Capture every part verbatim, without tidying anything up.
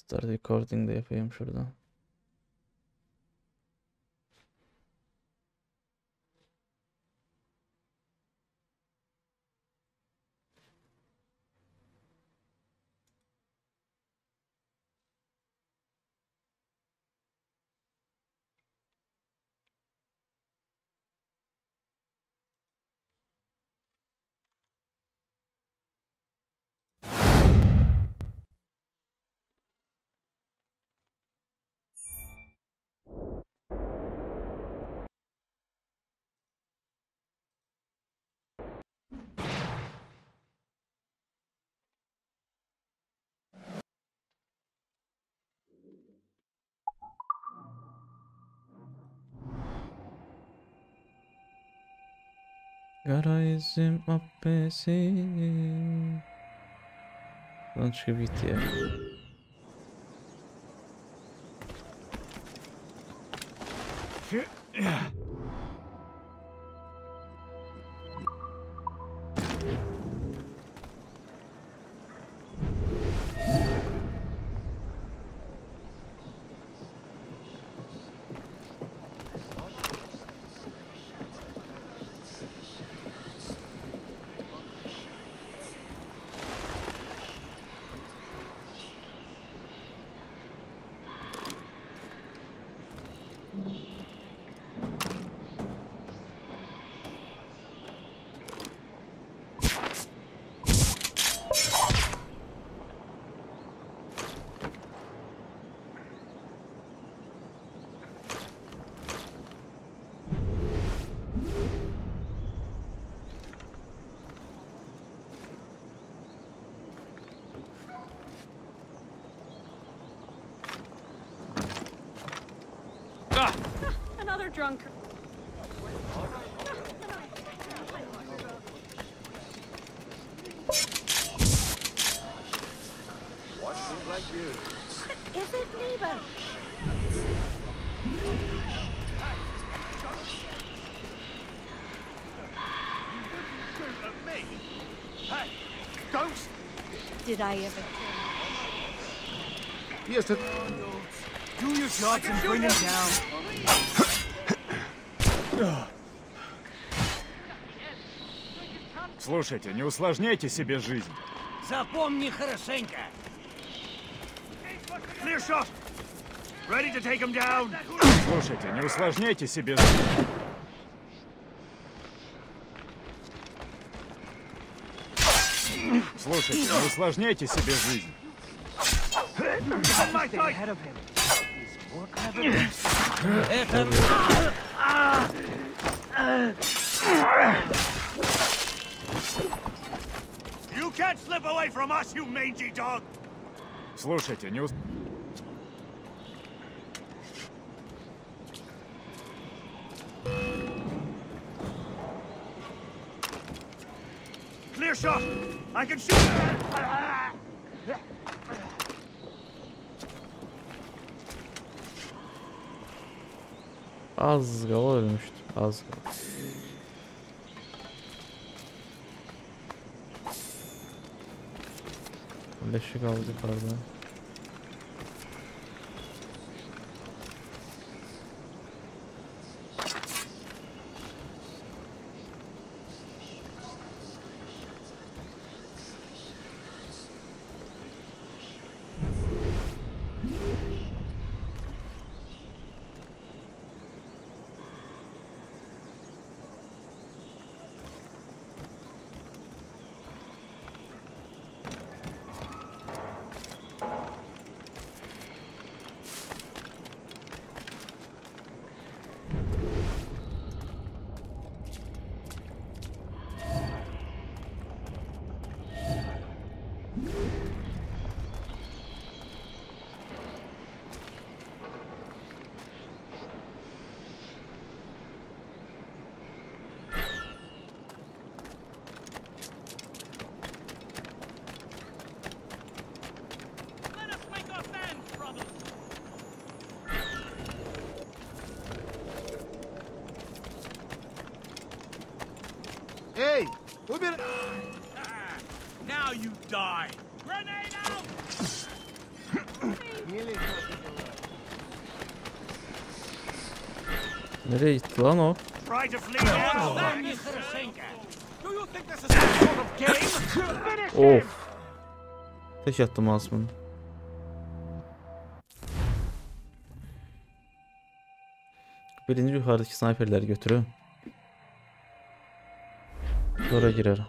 Start recording da yapayım şuradan. Garajım appesi. Lan çıkıp gitti ya. Another drunk. What seems like you? Is it neighbor? Hey, don't! Did I ever? Yes, it... Do your shots and bring him down. Слушайте, не усложняйте себе жизнь. Запомни хорошенько. Clear shot! Ready to take him down! Слушайте, не усложняйте себе жизнь. Слушайте, не усложняйте себе жизнь. On my side! Ahead of him. He's more clever than... Это... You can't slip away from us, you mangy dog! Слушайте, не ус... Clear shot! I can shoot! Az kala ölmüştü. Az kala. Leşi kaldı yukarıda. Hey! We've been... Now you die. Hey, Nereye gitti lan o? Try to flee now. Do you think this is some sort of game? Finish Of. Tek attım Asım'ın. Birinci yukarıdaki sniperleri götürüyor. Sonra girer.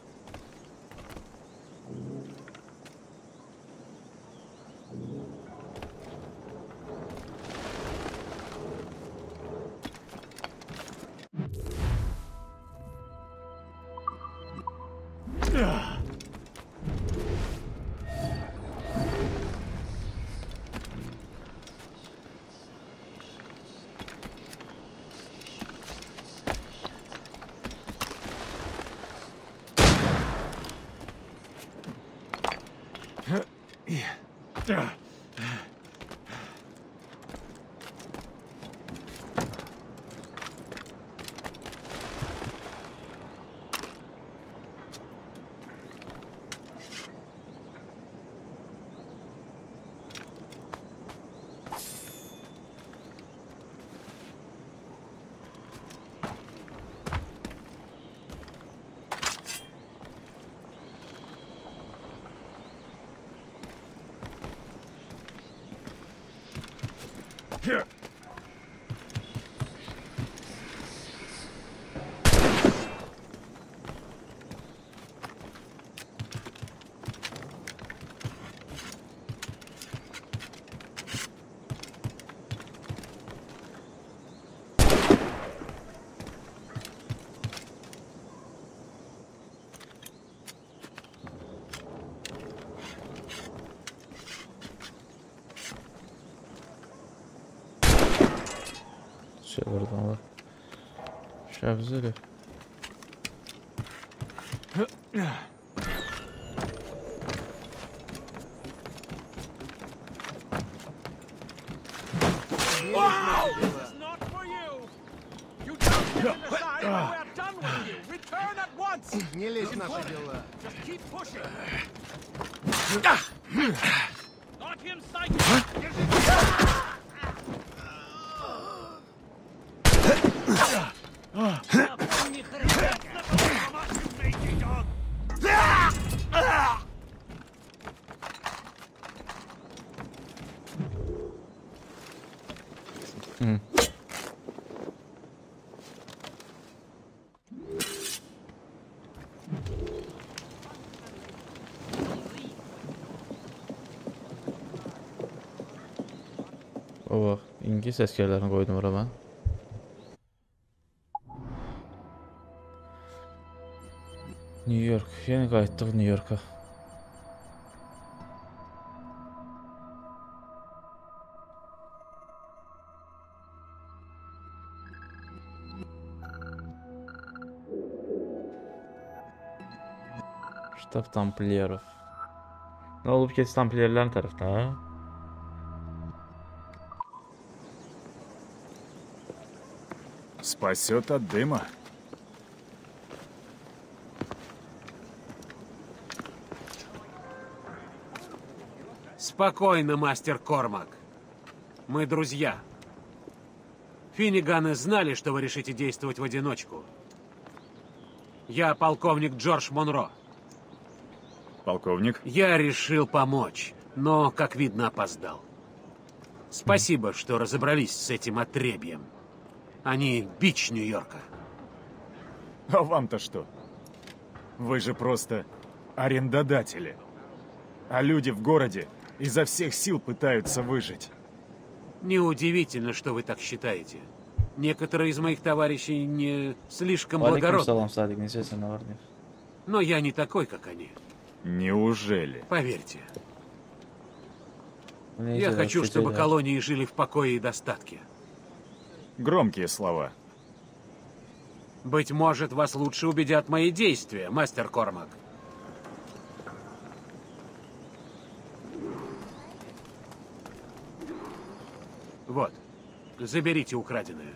Şey oradan var. Şavzeli. It's not for you. You just get in the side and we're done with you. Return at once. Не лезь в наши дела. Just keep pushing. Not in sight. Hı. O bak, İngiliz askerlerini koydum oraya ben. New York, yeni qayıtdıq New York'a. Штаб Тамплиеров. Ne olup kes Tamplierlerin tarafta ha? Спасет от дыма. Спокойно, мастер Кормак. Мы друзья. Финниганы знали, что вы решите действовать в одиночку. Я полковник Джордж Монро. Полковник? Я решил помочь, но, как видно, опоздал. Спасибо, что разобрались с этим отребьем. Они бич Нью-Йорка. А вам-то что? Вы же просто арендодатели. А люди в городе изо всех сил пытаются выжить. Неудивительно, что вы так считаете. Некоторые из моих товарищей не слишком Алейкум благородны. салам, Садик, не сессия на варне. Но я не такой, как они. Неужели? Поверьте. Я хочу, чтобы колонии жили в покое и достатке. Громкие слова. Быть может, вас лучше убедят мои действия, мастер Кормак. Вот, заберите украденное.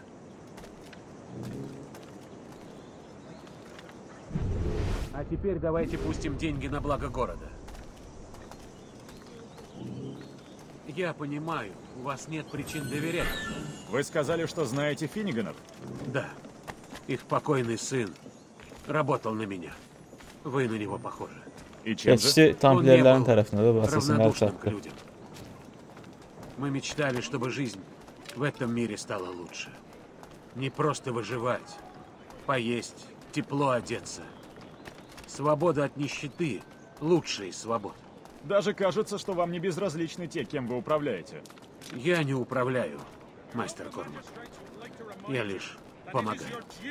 А теперь давайте пустим деньги на благо города. Я понимаю, у вас нет причин доверять. Вы сказали, что знаете Финниганов? Да. Их покойный сын работал на меня. Вы на него похожи. И чем же? Geçti Он не Tampliyerlerin был tarafına da basasını равнодушным к alçalttı. людям. Мы мечтали, чтобы жизнь в этом мире стала лучше. Не просто выживать, поесть, тепло одеться. Свобода от нищеты – лучшая из свобод. Даже кажется, что вам не безразличны те, кем вы управляете. Я не управляю, мастер Кормак. Я лишь помогаю.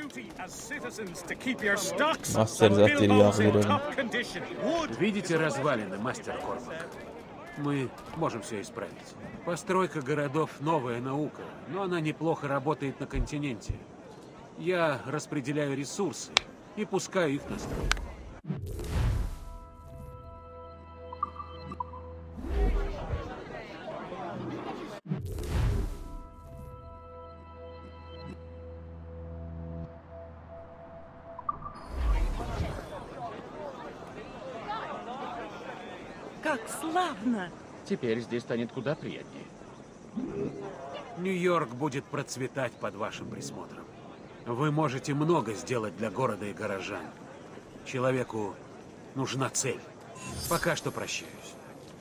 Master zaten yağ veriyorum. Видите развалины, мастер Кормак? Мы можем все исправить. Постройка городов – новая наука, но она неплохо работает на континенте. Я распределяю ресурсы и пускаю их на стройку. Как славно! Теперь здесь станет куда приятнее. Нью-Йорк будет процветать под вашим присмотром. Вы можете много сделать для города и горожан. Человеку нужна цель. Пока что прощаюсь.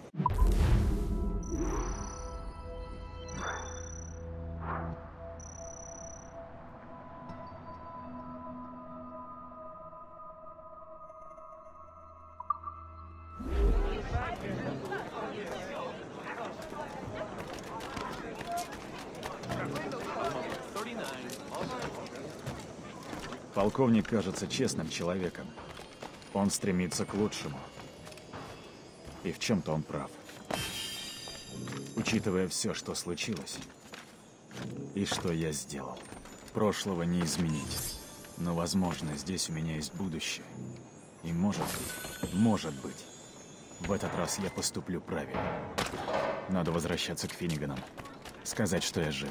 Полковник кажется честным человеком. Он стремится к лучшему. И в чем-то он прав. Учитывая все, что случилось, и что я сделал. Прошлого не изменить. Но, возможно, здесь у меня есть будущее. И может быть, может быть, в этот раз я поступлю правильно. Надо возвращаться к Финниганам. Сказать, что я жив.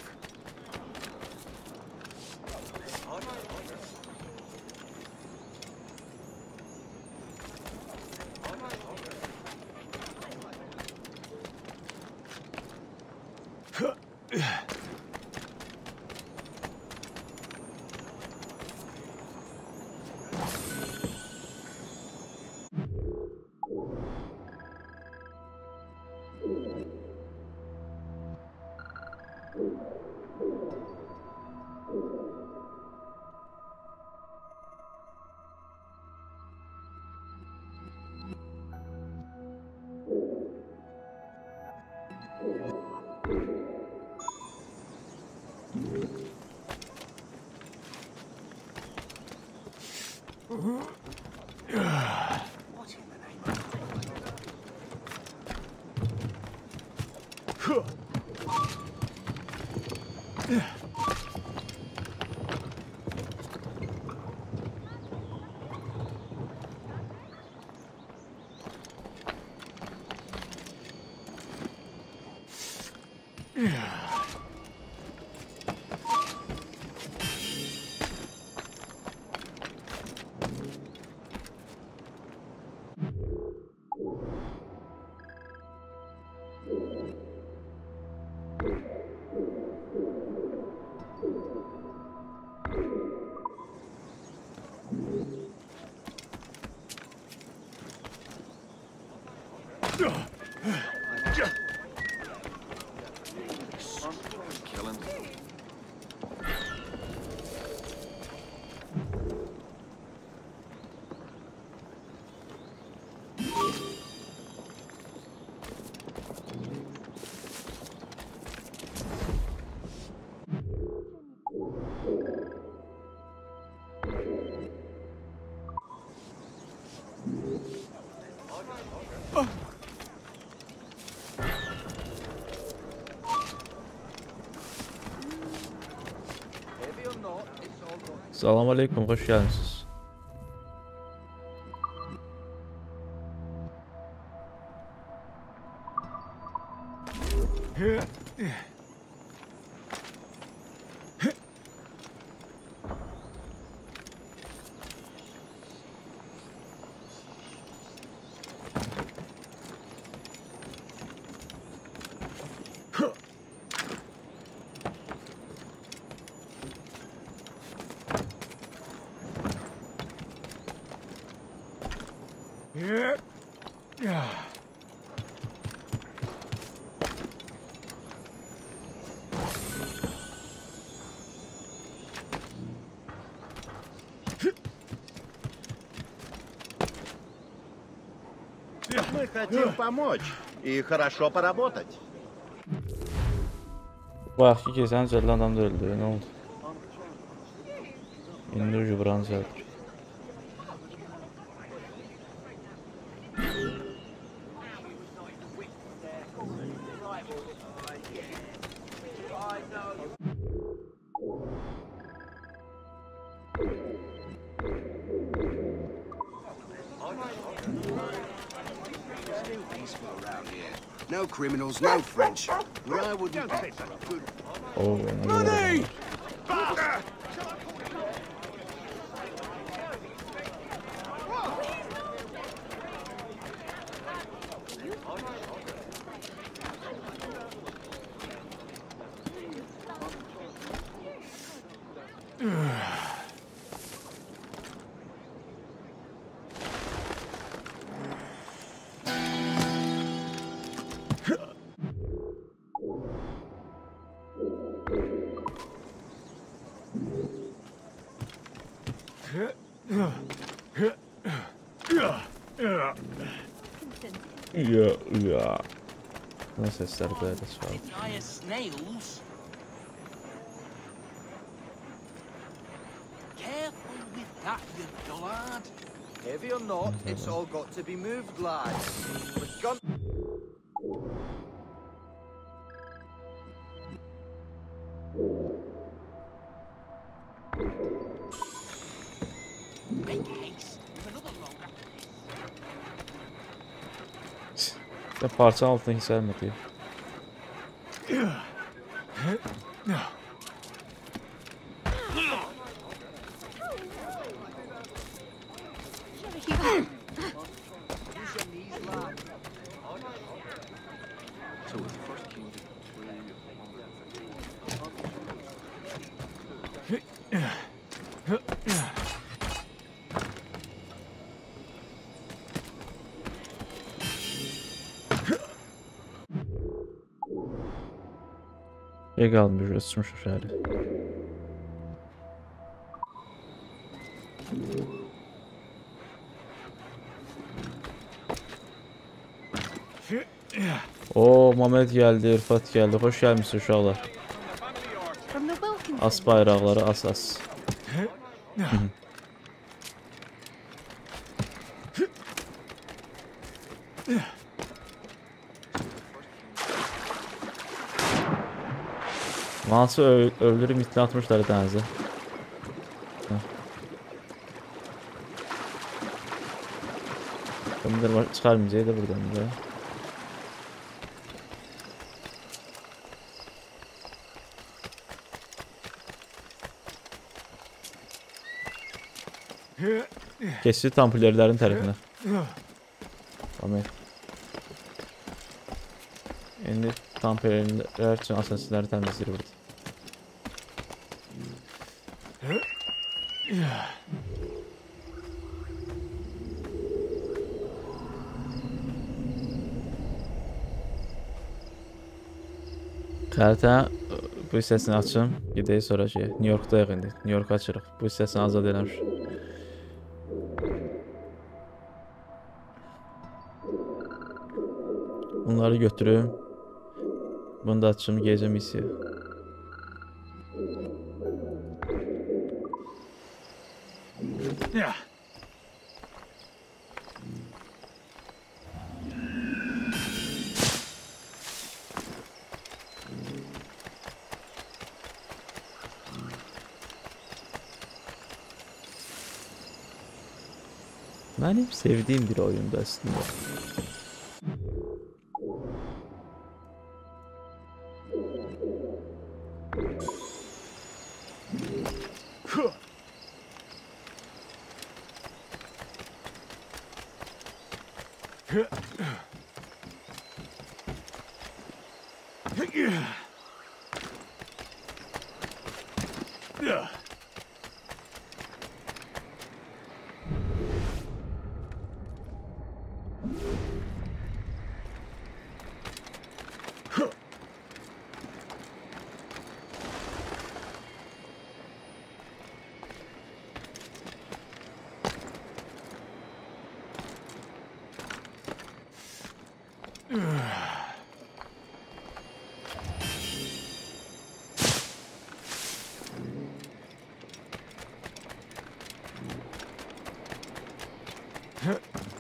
Selamun aleyküm, hoş geldiniz. Мы хотим помочь и хорошо pоработать. Bak iki kez ən cəllə adam da öldü. Nə oldu? İndi ucu buranı cəldir. No criminals, no French. But I wouldn't be good. Oo, nə qədər adam var. Ya, ya. Ne sesler böyle şu an. Dire snails. Careful with that, you dullard. Heavy or not, it's all got to be moved, lad. With gun. Make haste. With another longer. Ya parça altına hissetmedi. Ne kalmış ısıtmış şöyle. Oo, Mehmet geldi, İrfat geldi. Hoş gelmişsin uşaqlar. As bayraqları as as. Mansı öldürüp mitini atmışlar denize. Bunları çıkarmayacağız da buradan da. Keçi tampillerlerin tərəfinə. Tamam. İndi tampillər üçün asasları təmizləyir burada. Xəritə bu hissəsini açım, gedək sonra şey, New York'dayıq indi. New York'a açırıq. Bu hissəsini azad eləmiş. Bunları götürüm. Bunu da açım, gecə missiya. Benim sevdiğim bir oyundu aslında.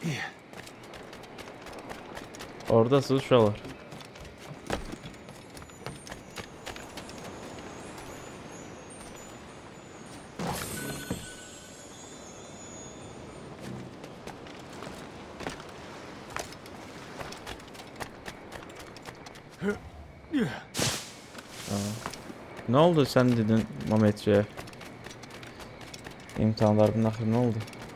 Oradasınız uşaqlar. Ne oldu sen dedin Mehmetçiğe? İmtihanların axırı ne oldu?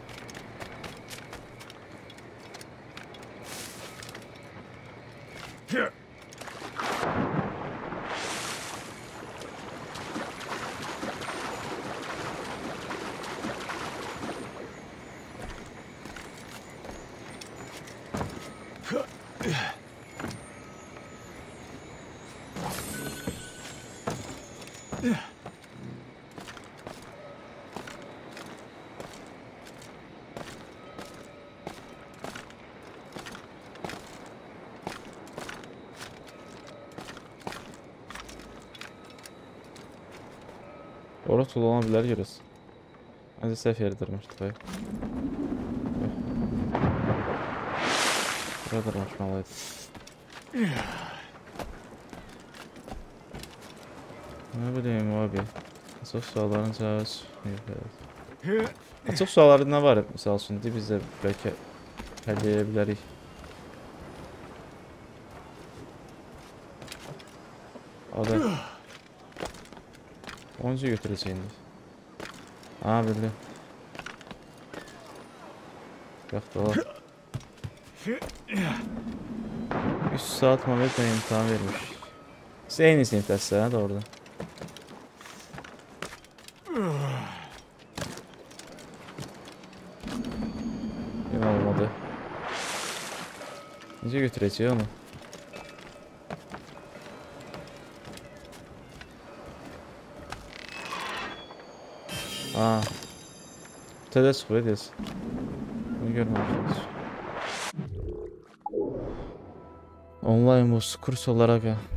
Orada tullana bilər görəsən. Məncə səhv yeri durmuşdu bayaq. Buraya durmuşmalıydı. Ne bileyim abi. Çox sualların cavabı. Çox sualların nə var? Misal üçün biz də bəlkə həll edə bilərik. Orada onca götürəcəyim. Ha, bildim. Yox da olar. üç saat Mehmet bana imtihan vermiş. Siz eyni sinifdəsiz hə, doğrudan. Yine olmadı. Necə götürəcək onu? Aa. Tədə çıxıb edəsən. Bunu görməmişsiniz. Online bus kurs olarak ha.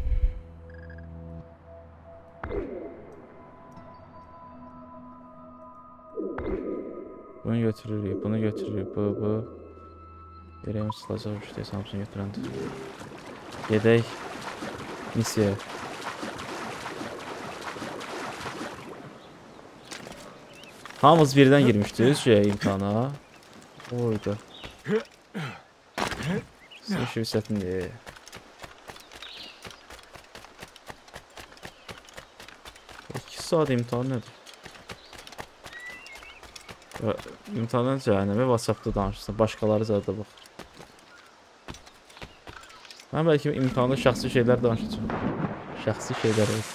Bunu götürürük, bunu götürürük, bu, bu. Yerimiz silacaq işte, Samsun götürəndə. Gedək misiya. Hamımız birdən girmişdik şeyə, imtihana. Oyda. Sizin şivsətindir. iki saat imtihan nədir? İmtihandan cəhənnəmə WhatsAppda danışsın. Başqaları zaten bax. Mən bəlkə imtihanda şəxsi şeylər danışacağım. Şəxsi şeylər olsun.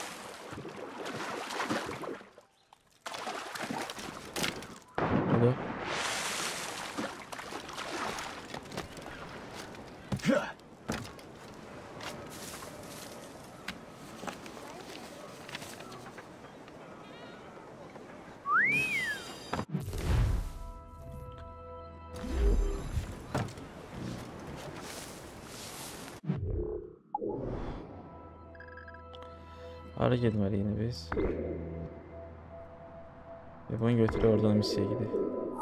Hadi. Hara getməli yine biz? E bunu götürüp oradan misiyə gidiyor.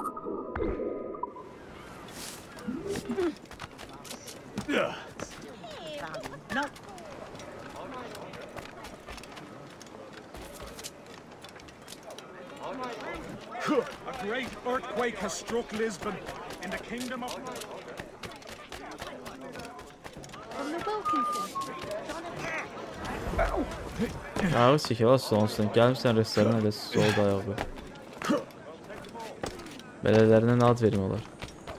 A great earthquake has struck Lisbon in the kingdom of... Ağı çəkil, az sonsun. Gəlmişsən restoran elə sol dayağı. Belələrinə nə ad verim olar?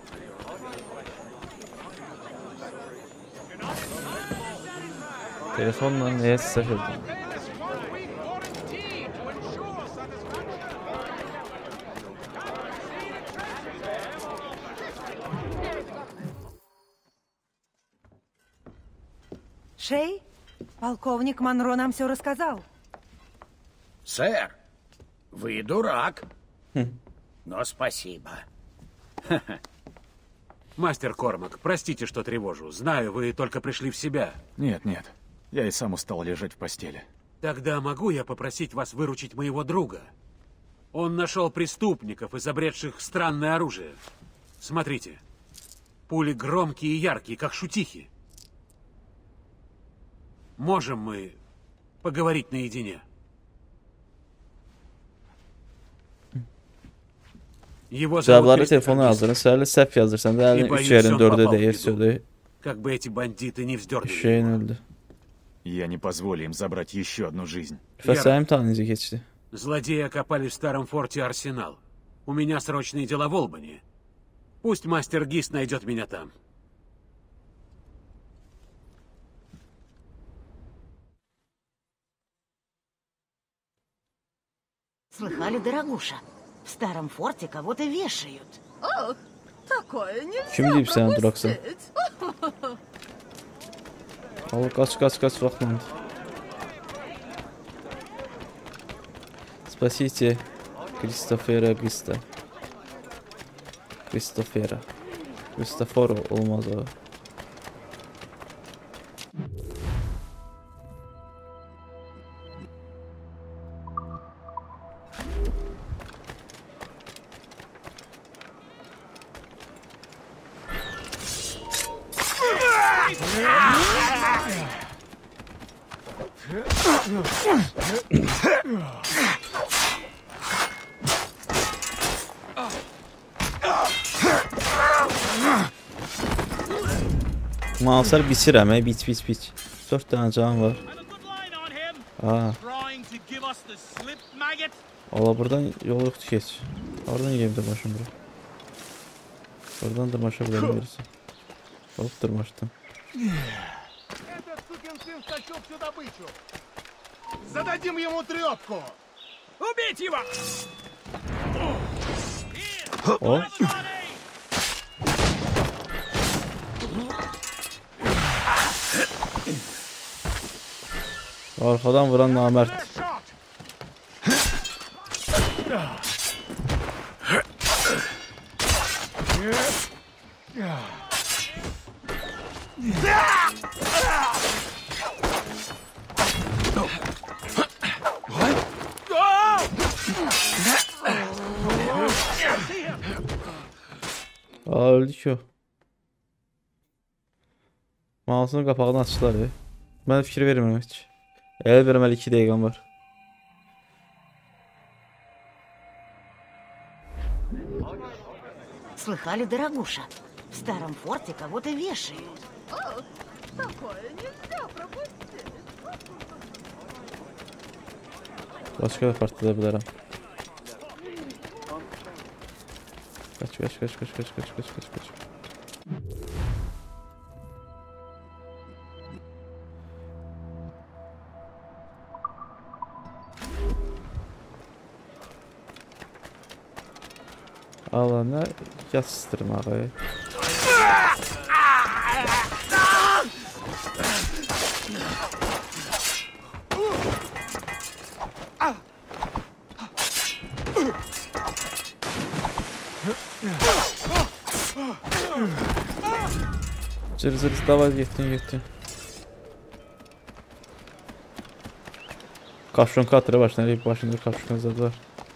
Telefonla nəyə səhv edin? Шей, полковник Монро нам все рассказал. Сэр, вы дурак. Но спасибо. Мастер Кормак, простите, что тревожу. Знаю, вы только пришли в себя. Нет, нет. Я и сам устал лежать в постели. Тогда могу я попросить вас выручить моего друга? Он нашел преступников, изобретших странное оружие. Смотрите. Пули громкие и яркие, как шутихи. Можем мы поговорить наедине? Его Cevapları telefona yazdırın. Səhərlə səhv yazırsan da əlin üç yerin dördü deyir, söydü. Как бы эти бандиты не вздернули. Şeyin öldü. Я не позволю им забрать еще одну жизнь. Fəsəyə imtahan necə keçdi? Злодеи окопали в старом форте Арсенал. У меня срочные дела в Олбани. Пусть мастер Гис найдет меня там. Слыхали, дорогуша? В старом форте кого-то вешают. Ох, такое нельзя Kim deyib sənə duraksan? пропустить. Al, qaç, qaç, qaç vaxtlandı. Спасите Кристофера Гиста. Кристофера. Кристофору olmaz o. Mouse'lar biçirəm, ey, biç, biç, biç. Dörd dənə can var. Aa. Valla buradan yol yoxdur, keç. Oradan yiyeyim dırmaşım bura. Oradan dırmaşa bilirsin. Hop, dırmaşdım. Этот сукин сын стащил всю добычу. Зададим ему трепку. Убить его! O. Arkadan vuran namert. Aa, öldü ki o. Mouse'un kapağını açtılar ya. Ben fikir vermiyorum hiç. El vermeli iki dakikan var. Слыхали, дорогуша? В старом форте кого-то вешают. Ох, такое нельзя пропустить. Başka da partlayabilirim. Kaç kaç kaç kaç kaç kaç kaç kaç kaç. Alana yastırmağı. Zır zır davay gittin gittin. Kapşon katıra başına başında kapşon zadılar.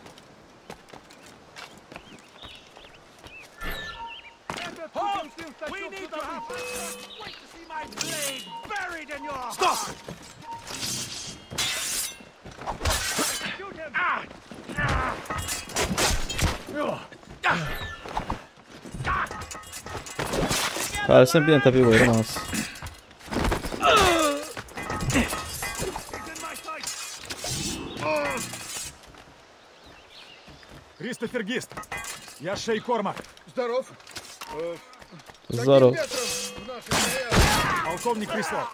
Karşısına bir tane tabi koyarım az. Кристофер Гист, я Шей Кормак. Здоров. Здоров. Полковник Крислов.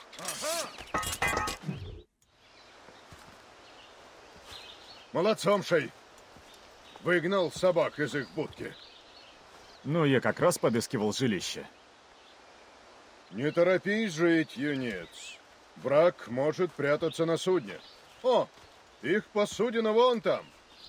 Молодцом, Шей. Выгнал собак из их будки. Ну, я как раз подыскивал жилище. Не торопись жить, юнец. Враг может прятаться на судне. О, их посудина вон там.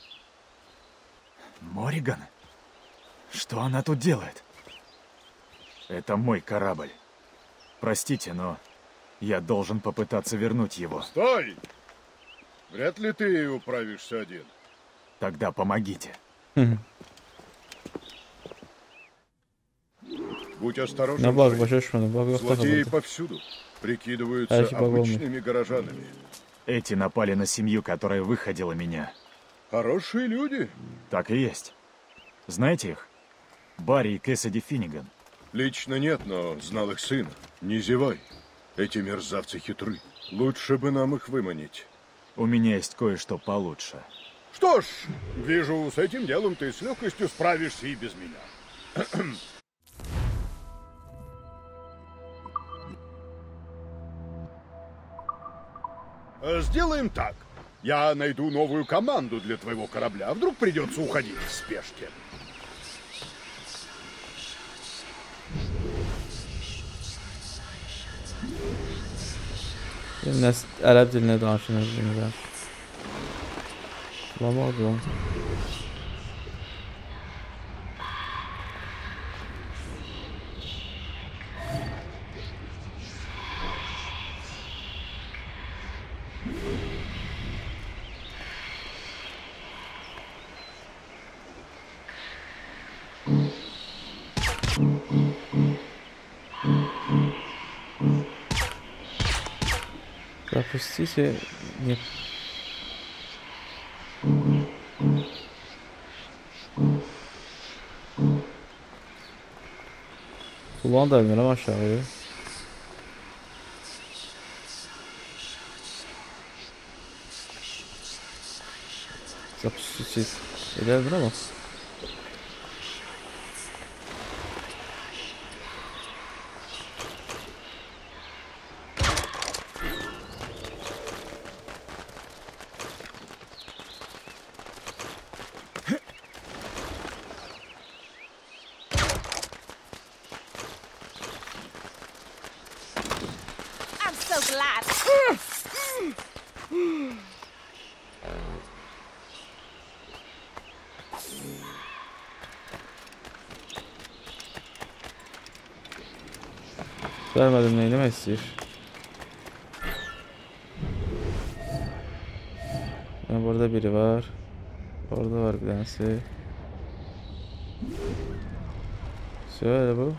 Морриган? Что она тут делает? Это мой корабль. Простите, но я должен попытаться вернуть его. Стой! Вряд ли ты управишься один. Тогда помогите. Будь осторожен. Ne bak başa düşmedim. Bak yok Злодеи takıldı. повсюду. Прикидываются Belki bak olmuyor. обычными горожанами. Эти напали на семью, которая выходила меня. Хорошие люди. Так и есть. Знаете их? Барри и Кэссиди Финниган. Лично нет, но знал их сына. Не зевай. Эти мерзавцы хитры. Лучше бы нам их выманить. У меня есть кое-что получше. Что ж, вижу, с этим делом ты с легкостью справишься и без меня. Сделаем так. Я найду новую команду для твоего корабля. А вдруг придется уходить в спешке. Nə ərəb dilinə danışılır burada. Lama oldu lan. Запустите... Нет. Kulağını da elmirem aşağıya. Запустите... Eder mi ama? I'm so glad. Vermedim neyini mi istiyor? Yani burada biri var. Orada var bir tanesi. Şöyle bu.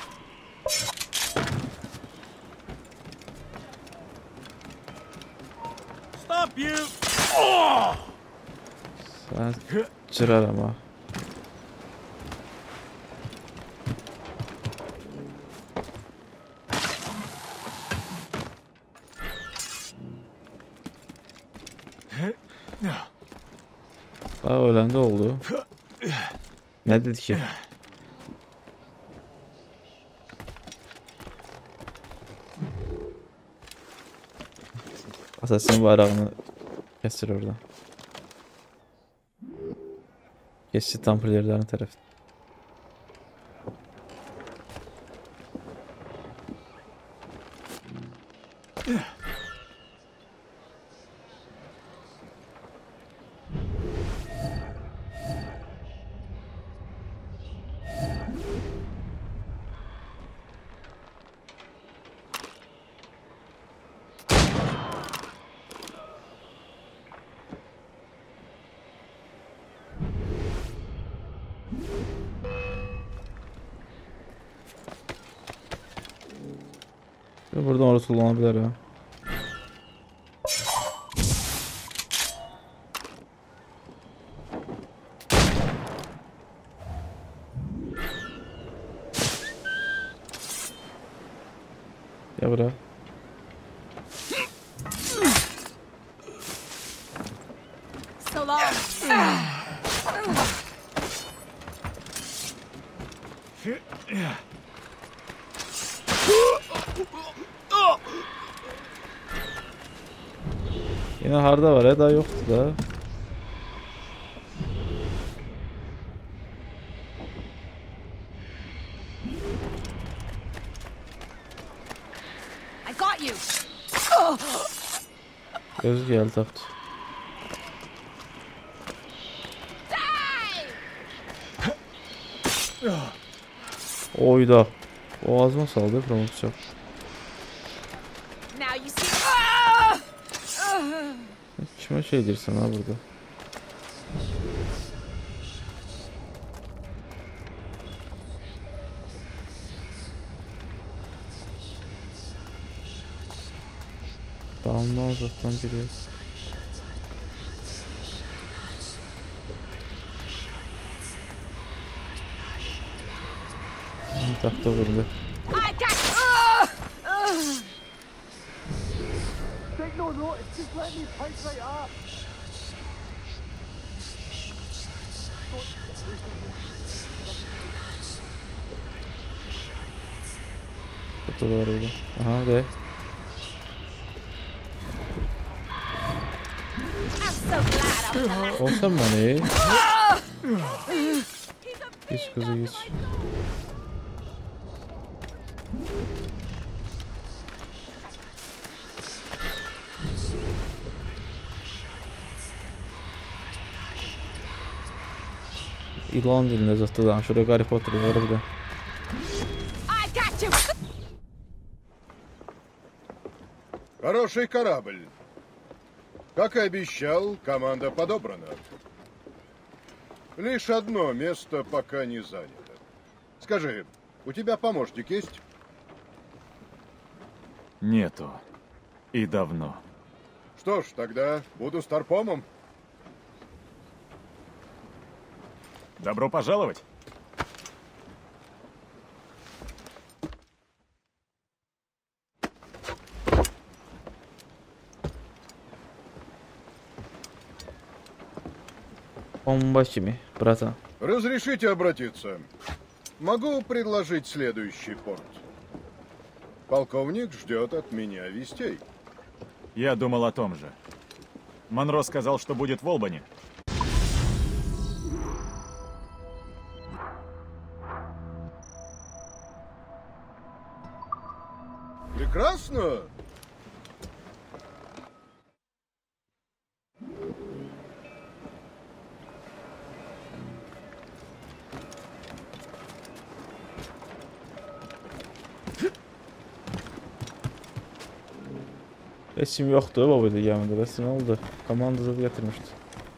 Stop you! Oh! Sen çırar ama. Aa ölen de oldu. Ne dedi ki? Assassin bayrağını kestir oradan. Geçti Templier'lerin tarafı. Buradan orası kullanabilir ya. Ya bırak. So long. Yine harda var ya, daha yoktu da. I got you. Göz geldi taktı. Oyda. Boğazıma saldı bıçak. Now you see. Ah! Kime şey dersin ha burada? Alman uzaktan biri. Tahta vurdu. I got. Uh, uh. Take no notice, just let me punch right up. Tahta var öyle. Aha de. I'm so glad I'm alive. Olsam ben iyi. Hiç kızı hiç. İlan dilinde zaten danışır. Harry Potter var bir de. I got you. Хороший корабль. Как и обещал, команда подобрана. Лишь одно место пока не занято. Скажи, у тебя помощник есть? Нету. И давно. Что ж, тогда буду старпомом. Добро пожаловать. Bomba kimi, bratан. Разрешите обратиться? Могу предложить следующий порт. Полковник ждет от меня вестей. Я думал о том же. Монро сказал, что будет в Олбани. Прекрасно! Resim yoktu babada gemide. Resim oldu. Komandada getirmişti.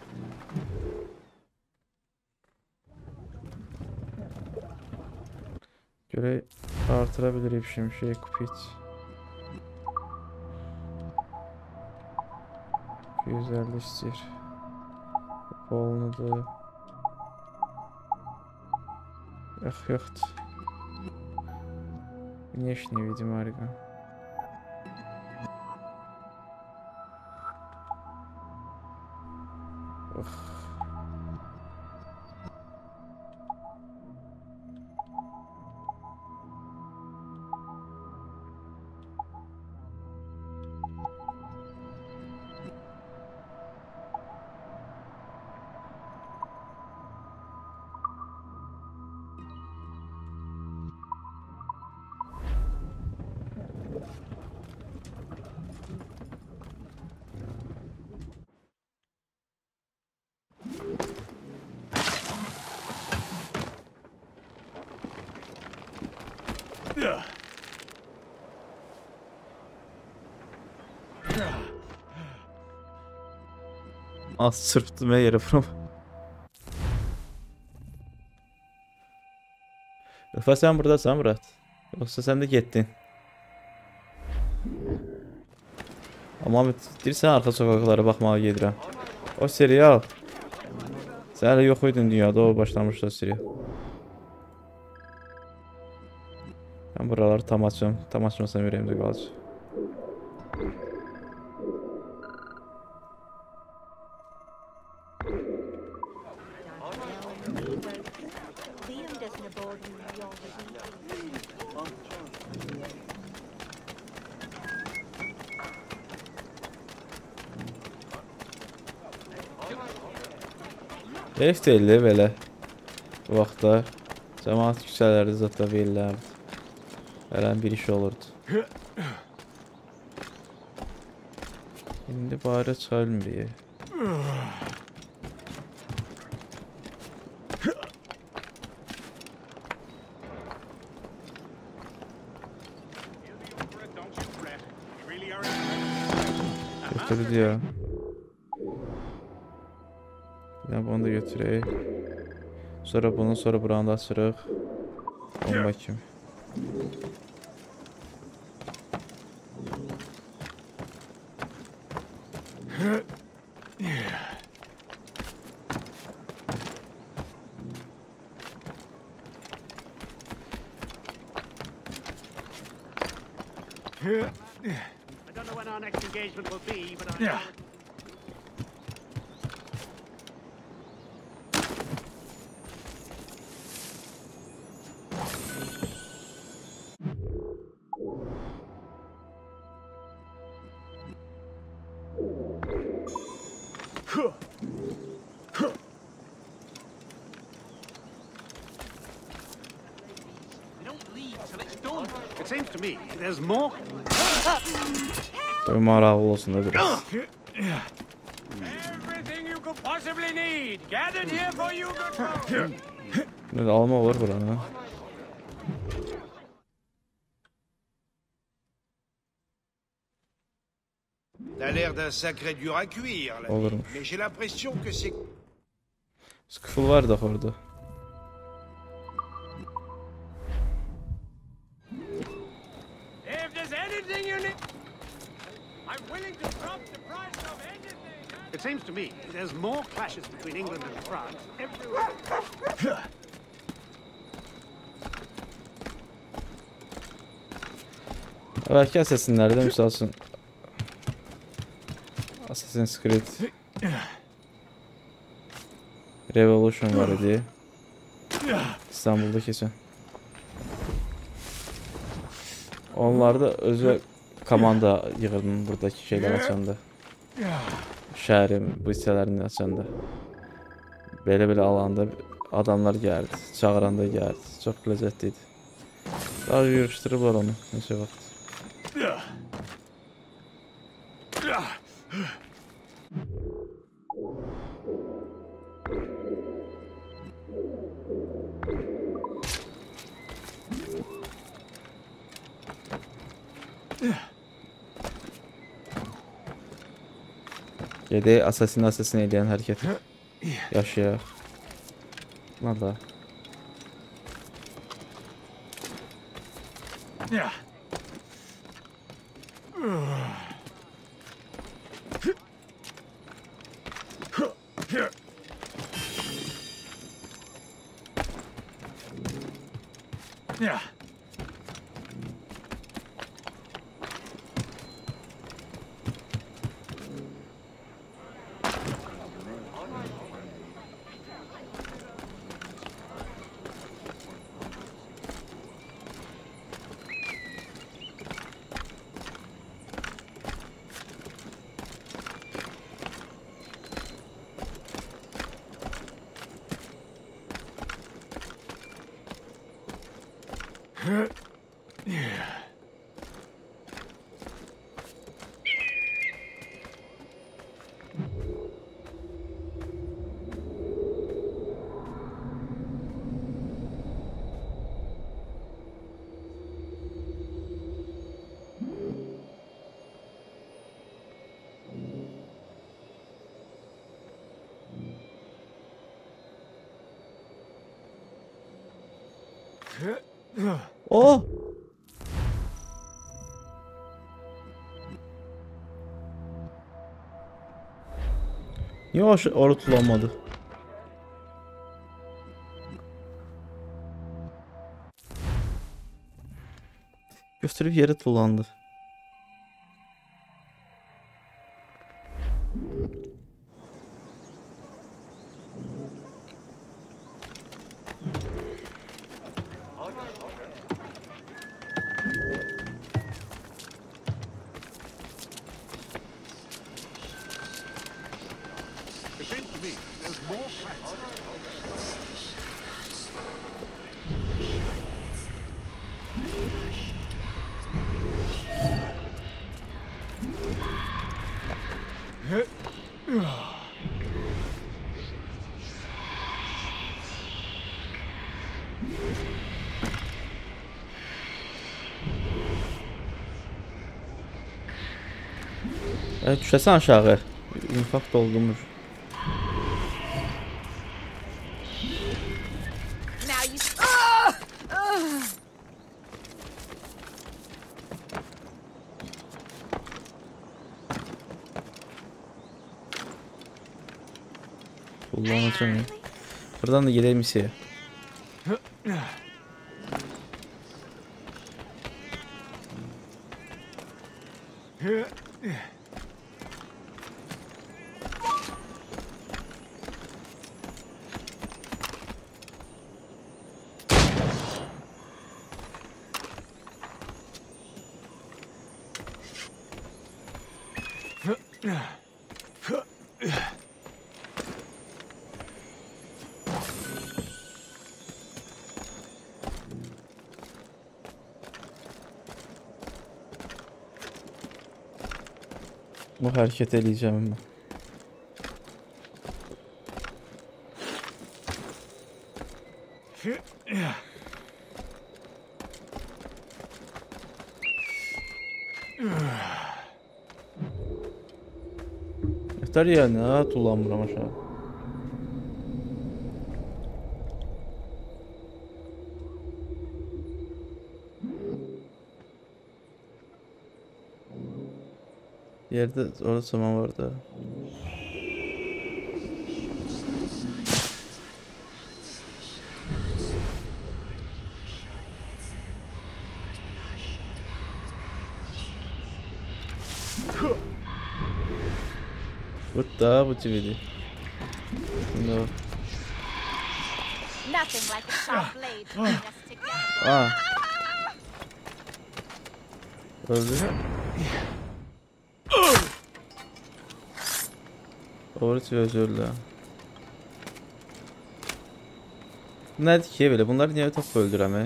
Göre artırabilirim şimdi şey kupit. iki yüz elli istiyor. Polnudu. Yok yoktu. Внешне, видимо, ориган. Ох. Az sırptım her yere vuram. Rıfa sen buradasan Murat. Yoksa sen de getdin. Amma deyirsən arxa sokaklara baxmağa gedirəm. O serial. Sən hələ yox idin dünyada, o başlamışdı o serial. Ben buraları tam açıyorum. Tam açmasam yüreğimde qalacaq. Herif deyildi belə. Bu vaxtda cəmaat küçələrdə zətdə verirlərdi. Gələn bir iş olurdu. İndi bari çıxarılmırıq. Götürdü ya. Yani bunu da götürək. Sonra bunu, sonra buranı da açırıq. Bomba kimi. I don't know when our next engagement will be, but I... Yeah. It seems to me there's more. Böyle maraqlı olsun da biraz. Everything you could possibly need, gathered here for you, good folks. Böyle alma olur buranı. T'as l'air d'un sacré dur à cuire, là. Olurmuş. Mais j'ai l'impression que c'est... Skıfıl var da orada. If there's anything you need, I'm willing to drop the price of anything. It seems to me there's more clashes between England and France everywhere. Belki Assassin'lerde misal olsun. Assassin's Creed Revolution var idi. İstanbul'da kesin. Onlarda özü komanda yığırdım buradaki şeyler açanda. Şəhərin bu hissələrini açanda. Belə-belə alanda adamlar gəldi, çağıranda gəldi. Çox ləzzətli idi. Daha yürüşdürüblər onu neçə vaxt. Gedək Assassin Assassin eləyən hərəkəti yaşayaq. Valla. Yeah. Yeah. Yeah. Oh! Niye o orada tutulanmadı? Gösterip yere tullandı. Evet, düşəsən aşağı. İnfarkt doldurmuş. Now you. Ah! Ah! Kullanacağım. Buradan da gidelim miseye. Bu hareket edeceğim ben. Yeter ya, ne tullanmıram aşağı. Yerde orada saman vardı. Burada bu civili. No. Nothing like a sharp blade to bring us together. Aa. Öldü. Orası özürlü. Nerede ki böyle? Bunlar niye top öldüreme?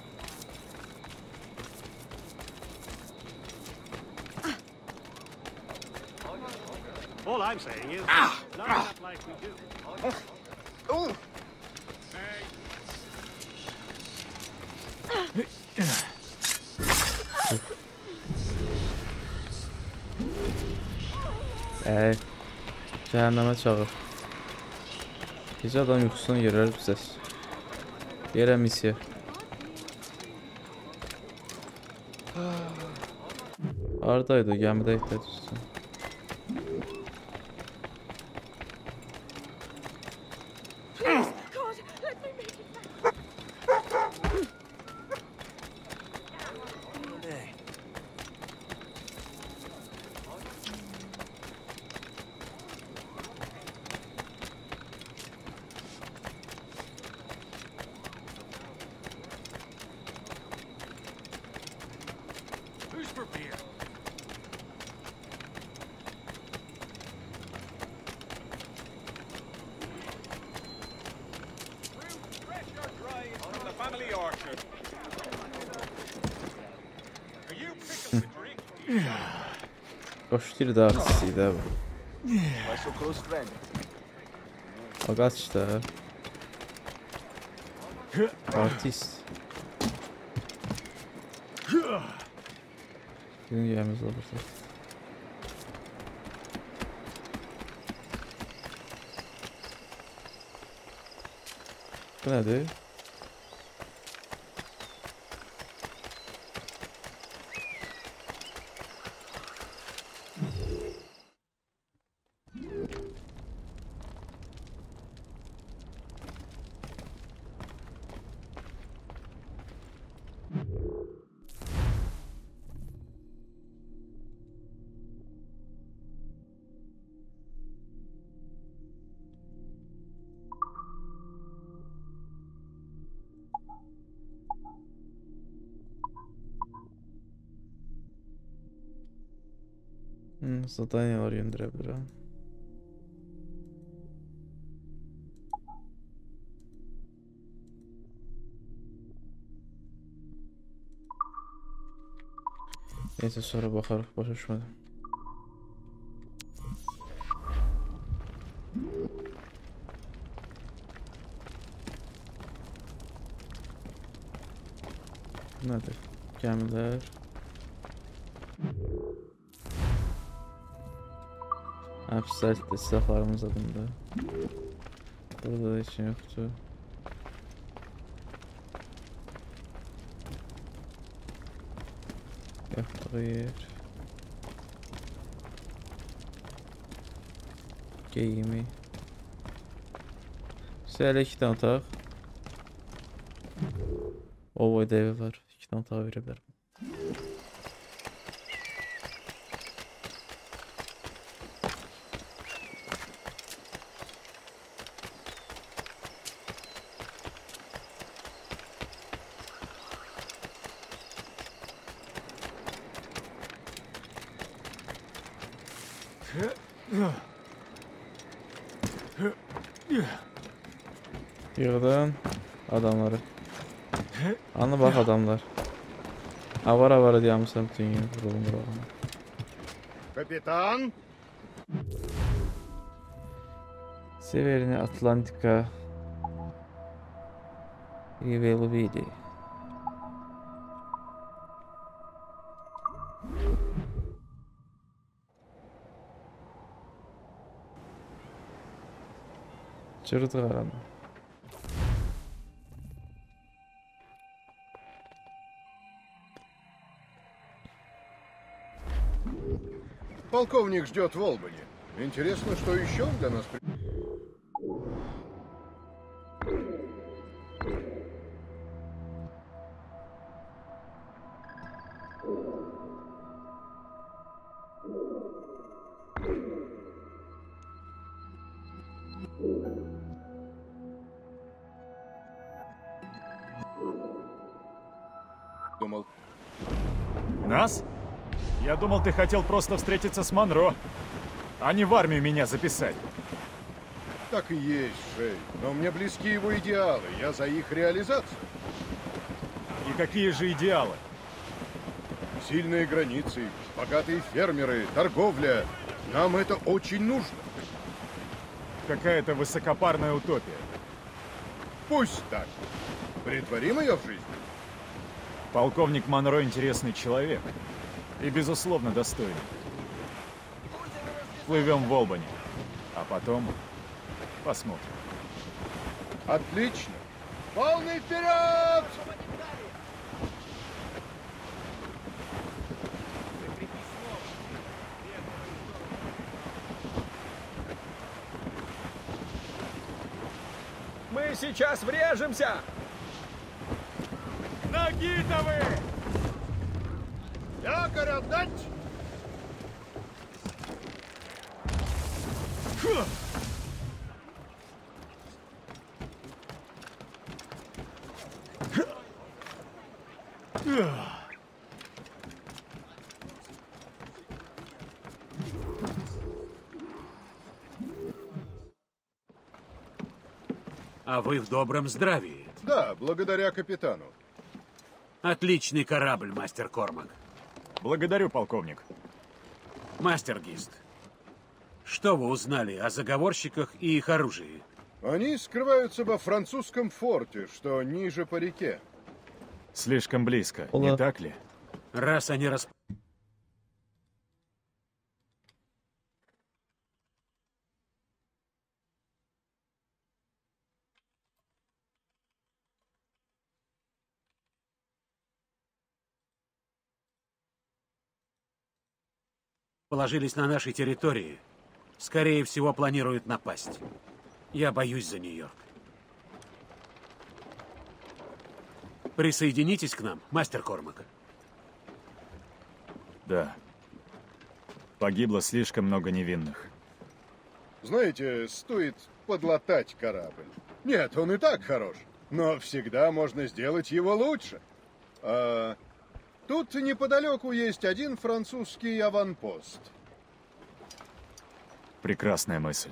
All I'm saying is, line up like we do. Oh! Eee. Cehenneme çağır. Gece adam yuxusuna girer bizə. Yerə misiya. Haradaydı? Gəmidə ehtiyac üstün. Who's for beer? Fresh or dry is from the family orchard. Are you picking the drink? Koştur da artistiydi bu. My so close friend. O kaçtı. Artist. Bizim yerimiz olursa. Bu nedir? Hmm, zadaniyalar göndərebilirəm. Neyse, sonra baxarıq, başa düşmədim. Nədir? Gəmilər. Hapsizlikdə silahlarımız adında. Burada da heç nə yoxdur. Yatdığı yer. Geyimi. Sizə iki dənə otaq. O boyda evi var. İki dənə otaq verə bilərəm. Yığdım adamları. Anla bak adamlar. Avara avara diyamısam bütün gün vurulun vurulun. Капитан! Severini Atlantika. Ивелувиди. Çırıtı karanlık. Полковник ждет в Олбани. Интересно, что еще он для нас... при- Думал, Нас? Я думал, ты хотел просто встретиться с Монро, а не в армию меня записать. так и есть, Шей. Но мне близки его идеалы. Я за их реализацию. И какие же идеалы? Сильные границы, богатые фермеры, торговля. Нам это очень нужно. Какая-то высокопарная утопия. Пусть так. Претворим ее в жизнь. Полковник Монро интересный человек. И, безусловно, достойный. Плывем в Олбани. А потом посмотрим. Отлично. Полный вперед! Мы сейчас врежемся! Ноги-то вы! Якорь отдать! А вы в добром здравии. Да, благодаря капитану. Отличный корабль, мастер Кормак. Благодарю, полковник. Мастер Гист, что вы узнали о заговорщиках и их оружии? Они скрываются во французском форте, что ниже по реке. Слишком близко, Ола. не так ли? Раз они рас... положились на нашей территории, скорее всего, планируют напасть. Я боюсь за Нью-Йорк. Присоединитесь к нам, мастер Кормак. Да. Погибло слишком много невинных. Знаете, стоит подлатать корабль. Нет, он и так хорош, но всегда можно сделать его лучше. А тут неподалеку есть один французский аванпост. Прекрасная мысль.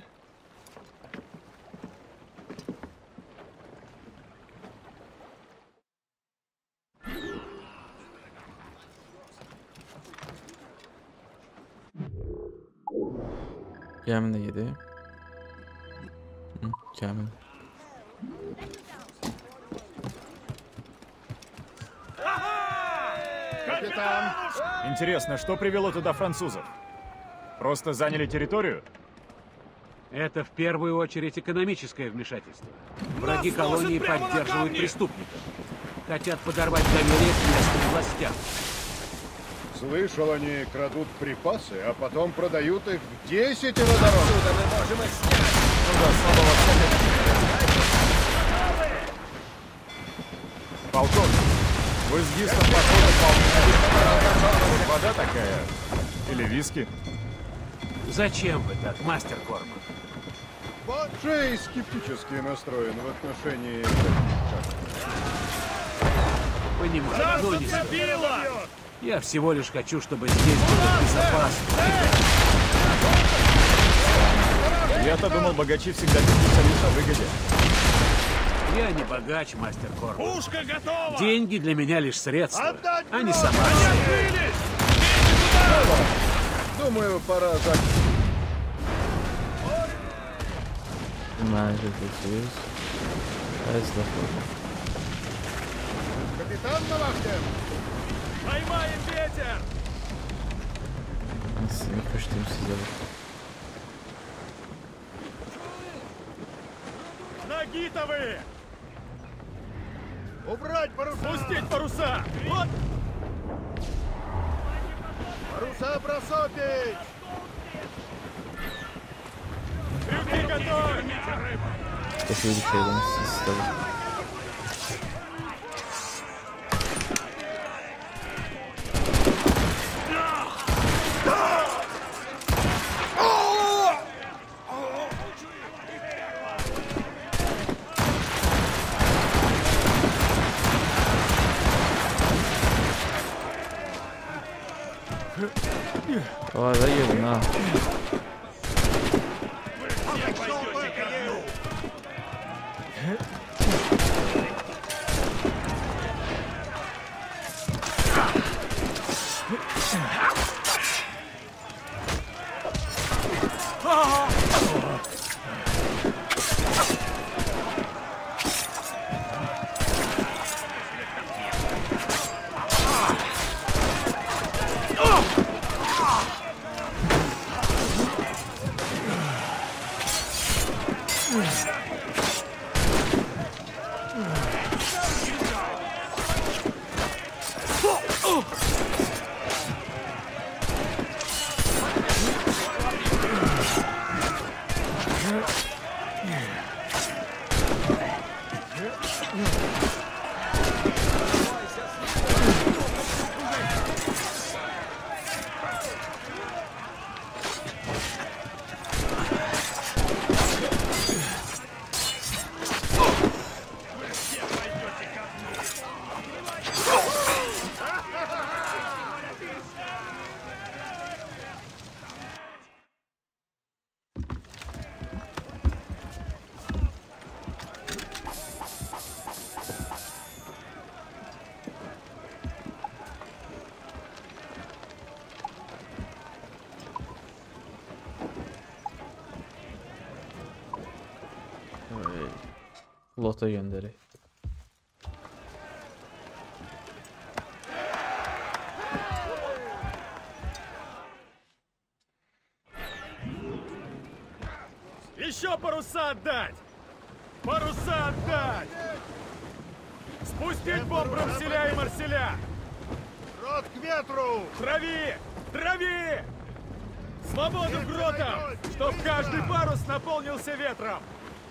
Gəmin də yedi. Hı, gəmin. Капитан! Интересно, что привело туда французов? Просто заняли территорию? Это в первую очередь экономическое вмешательство. Враги колонии поддерживают преступников. Хотят подорвать доверие к местным властям. Слышал, они крадут припасы, а потом продают их в десятеро дороже. Отсюда мы можем их снять! Ну да, слабого всякого. вода такая. Или виски. Зачем вы так, мастер Кормак? Джей скептически настроен в отношении... Понимаю, но не стоит. Я всего лишь хочу, чтобы здесь было безопасно. Я-то думал, богачи всегда пекутся лишь о выгоде. Я не богач, мастер Кормак. Пушка готова! Деньги для меня лишь средства, Отдать а не брод! сама цель. Думаю, пора за... Manage the use. That's the problem. Капитан на вахте! Поймаем ветер! Nasıl yapıştım size bak. Ноги-то вы! Убрать паруса! Пустить паруса! Вот! Паруса просопить! Крюки готовы! Такие bir şeyden siz tabii. Vay da yedin ha. Lota gönderi. Еще паруса отдать! Паруса отдать! Спустить бомбрамселя и марселя! Рот к ветру! Трави! Трави! Свободу гротам! Чтоб каждый парус наполнился ветром!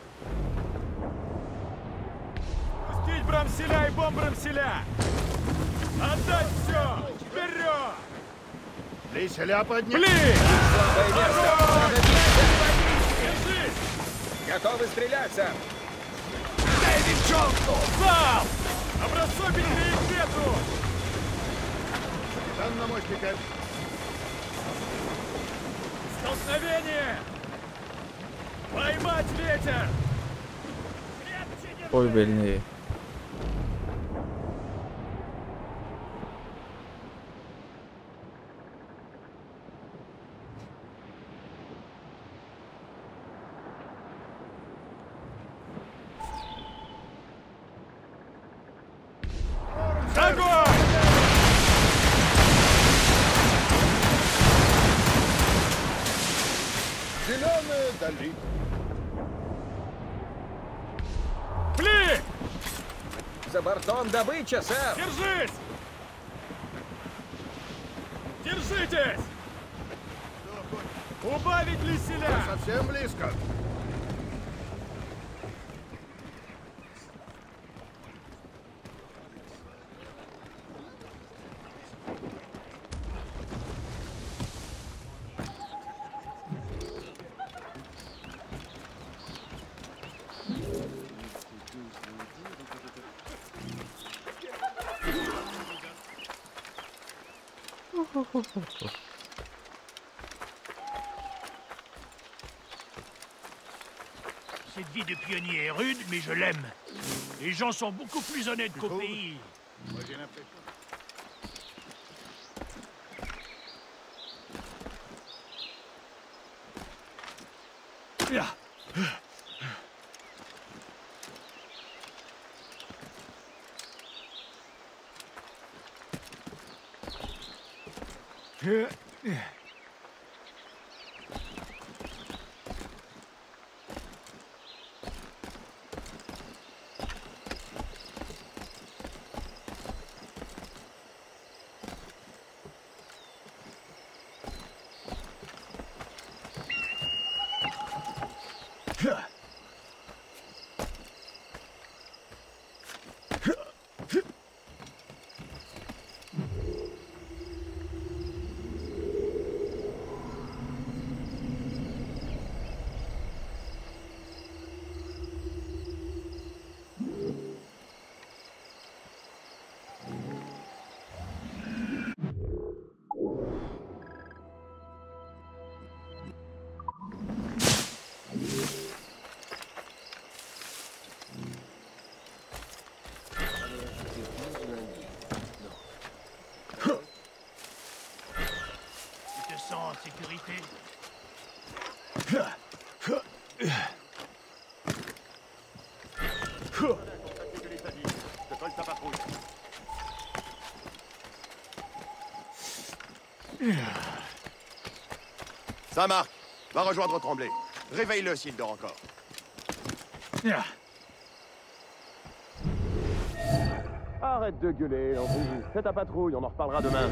Спустить брамселя и бомбрамселя! Отдать все! Вперед! Лиселя поднять! Пли! Готовы стреляться! Дэвид Джонсон! Зал! Образцовить к ветру! Капитан на мостике! Столкновение! Поймать ветер! Koy belini. Огонь! Зеленые дали. Пли! За бортом добыча, сэр! Держись! Держитесь! Убавить лиселя! Совсем близко. Cette vie de pionnier est rude, mais je l'aime. Les gens sont beaucoup plus honnêtes qu'au pays. Moi, j'ai l'impression. Yeah. Tu te sens en sécurité? Je colle ta patrouille. Ça marque. Va rejoindre Tremblay. Réveille-le s'il dort encore. Yeah. Arrête de gueuler, Andrew. Fais ta patrouille, on en reparlera demain.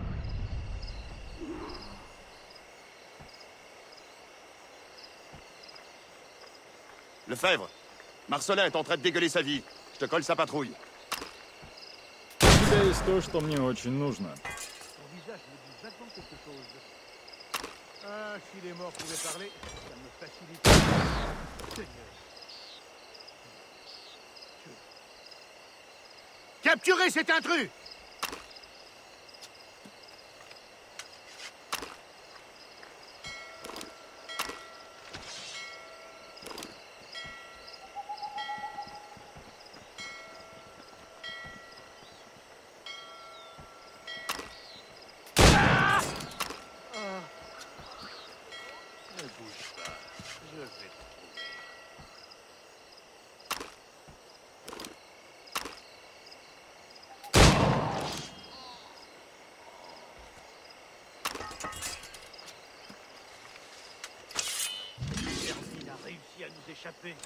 Lefebvre, Marcelin est en train de dégueuler sa vie. Je te colle sa patrouille. У тебя есть то, что мне очень нужно. Ton visage me dit vaguement quelque chose. Ah, si les morts pouvaient parler, ça me facilite. Seigneur. Capturez cet intrus! Il a réussi à nous échapper.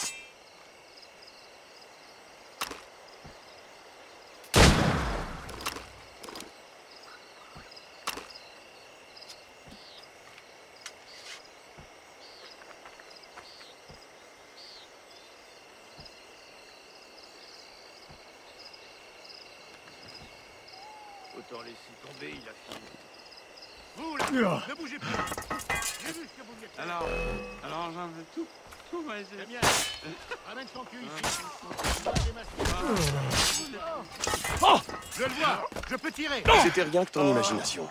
Autant laisser tomber, il a fini. Vous, là, Yeah. ne bougez plus. J'ai vu ce que vous vouliez faire. Alors, alors j'en veux tout. Tout va essayer. Damien, ramène ton cul ici. Moi, j'ai ma cible. Oh! Je le vois, je peux tirer. C'était rien que ton imagination.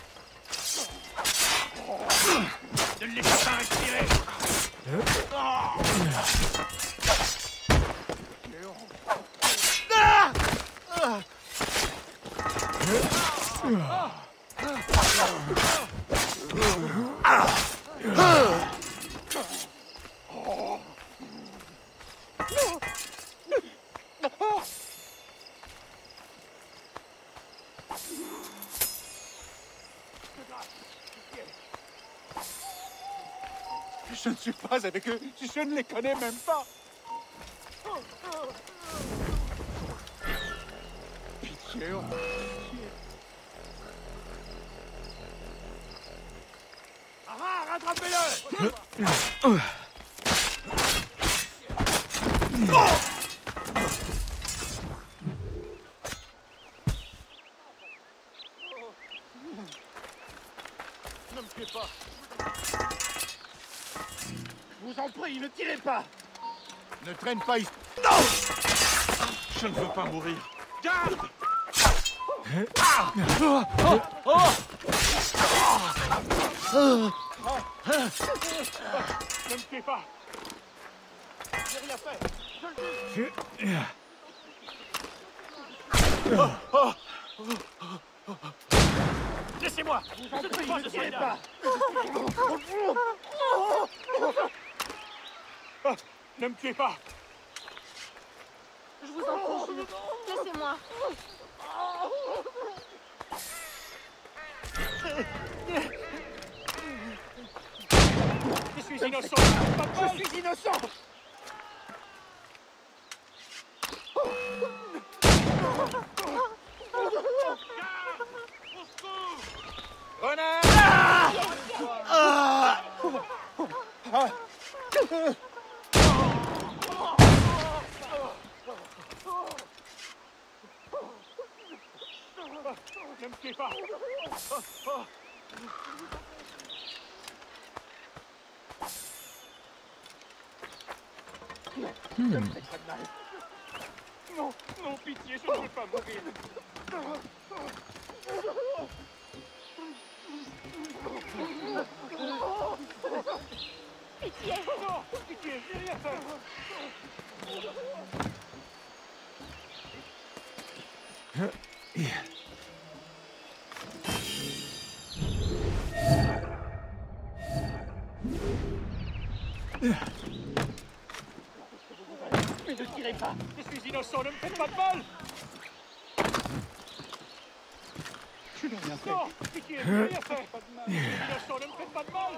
Ne le laissez pas respirer. Je ne suis pas avec eux, je ne les connais même pas. Pitié, oh, pitié. Ah ah, rattrapez-le! Ne me tuez pas. Je vous en prie, ne tirez pas. Ne traîne pas ici. Non! Je ne veux pas mourir. Garde! Ne me tuez pas. J'ai rien fait. Je le dis. Laissez-moi. Je ne suis pas de soldat. Ne me tuez pas. Je vous en prie, laissez-moi. Je suis innocent. Je suis innocent. Ne me tuez pas. Hmm. Non, non, pitié, je ne veux pas mourir. Pitié. Non, pitié, j'ai rien fait. Mais ne tirez pas. Je suis innocent, ne me faites pas de mal. Je n'ai rien fait. Non, pitié, je n'ai rien fait. Je suis innocent, ne me faites pas de mal.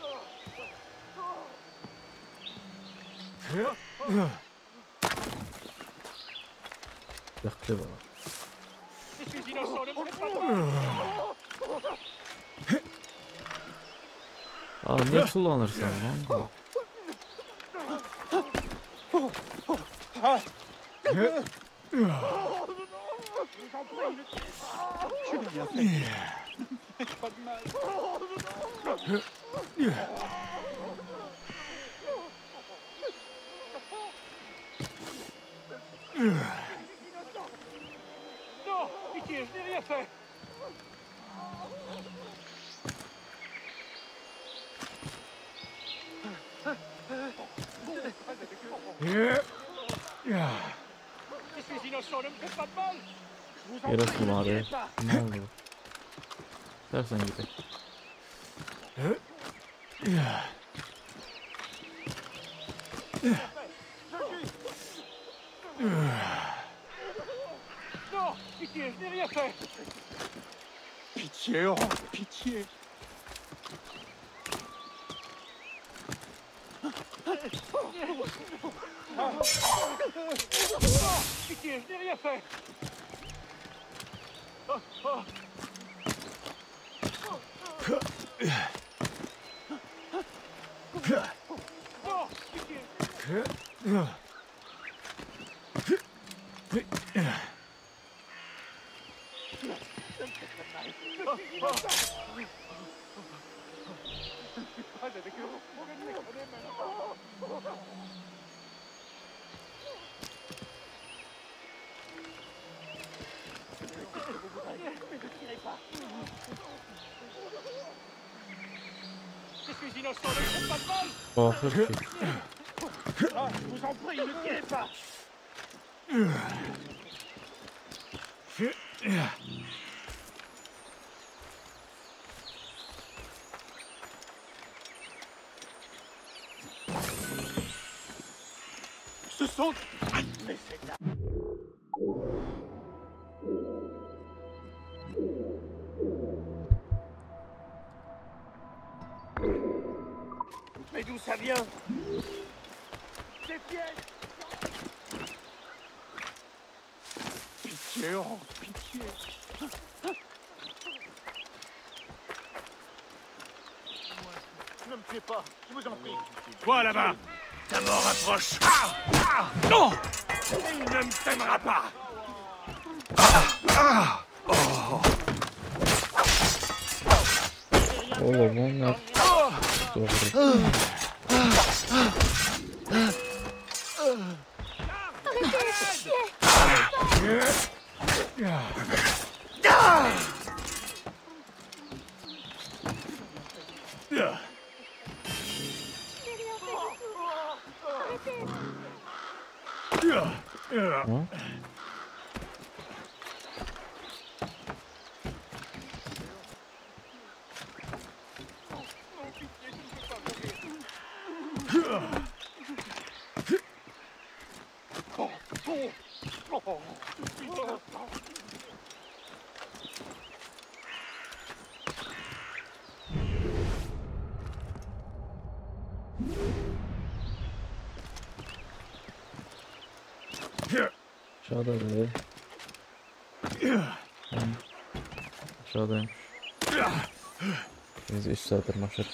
Bekle bana. Je suis innocent, ne me faites pas de mal. Aa ne kullanırsan lan bu? Je n'ai rien fait. Faites pas de mal. Non, pitié, je n'ai rien fait. Je suis innocent, ne me faites pas de mal. Je vous en Yarası prie, ne var ya. tirez pas. Ne oldu? Dersen gidelim. Non, pitié, je n'ai rien fait. Pitié, oh, pitié. Non, pitié, je n'ai rien fait. Oh, oh. Non, pitié. Je suis innocent, ne faites pas de mal. Korkut ki. Ah, je vous en prie, ne tirez pas. Ce sont... Mais c'est là. Mais d'où ça vient? C'est piège. Pitié, oh, pitié. Ne me tuez pas, je vous en prie. Toi là-bas, ta mort approche. Ah, ah, non! Il ne me t'aimera pas. Ah, ah, oh. Oğlum onlar. Doğru. Arrêtez, chier. О. Aşağıda değil. Aşağıdaymış. Biz üç saat tırmanışır.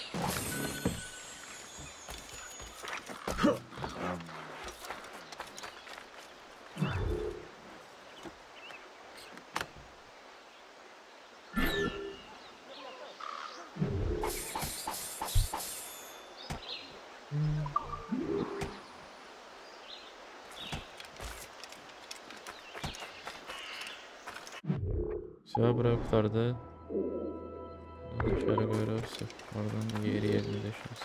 Все, burayı kurtardı. Şöyle görüyoruz. Oradan geri yerleşiyoruz.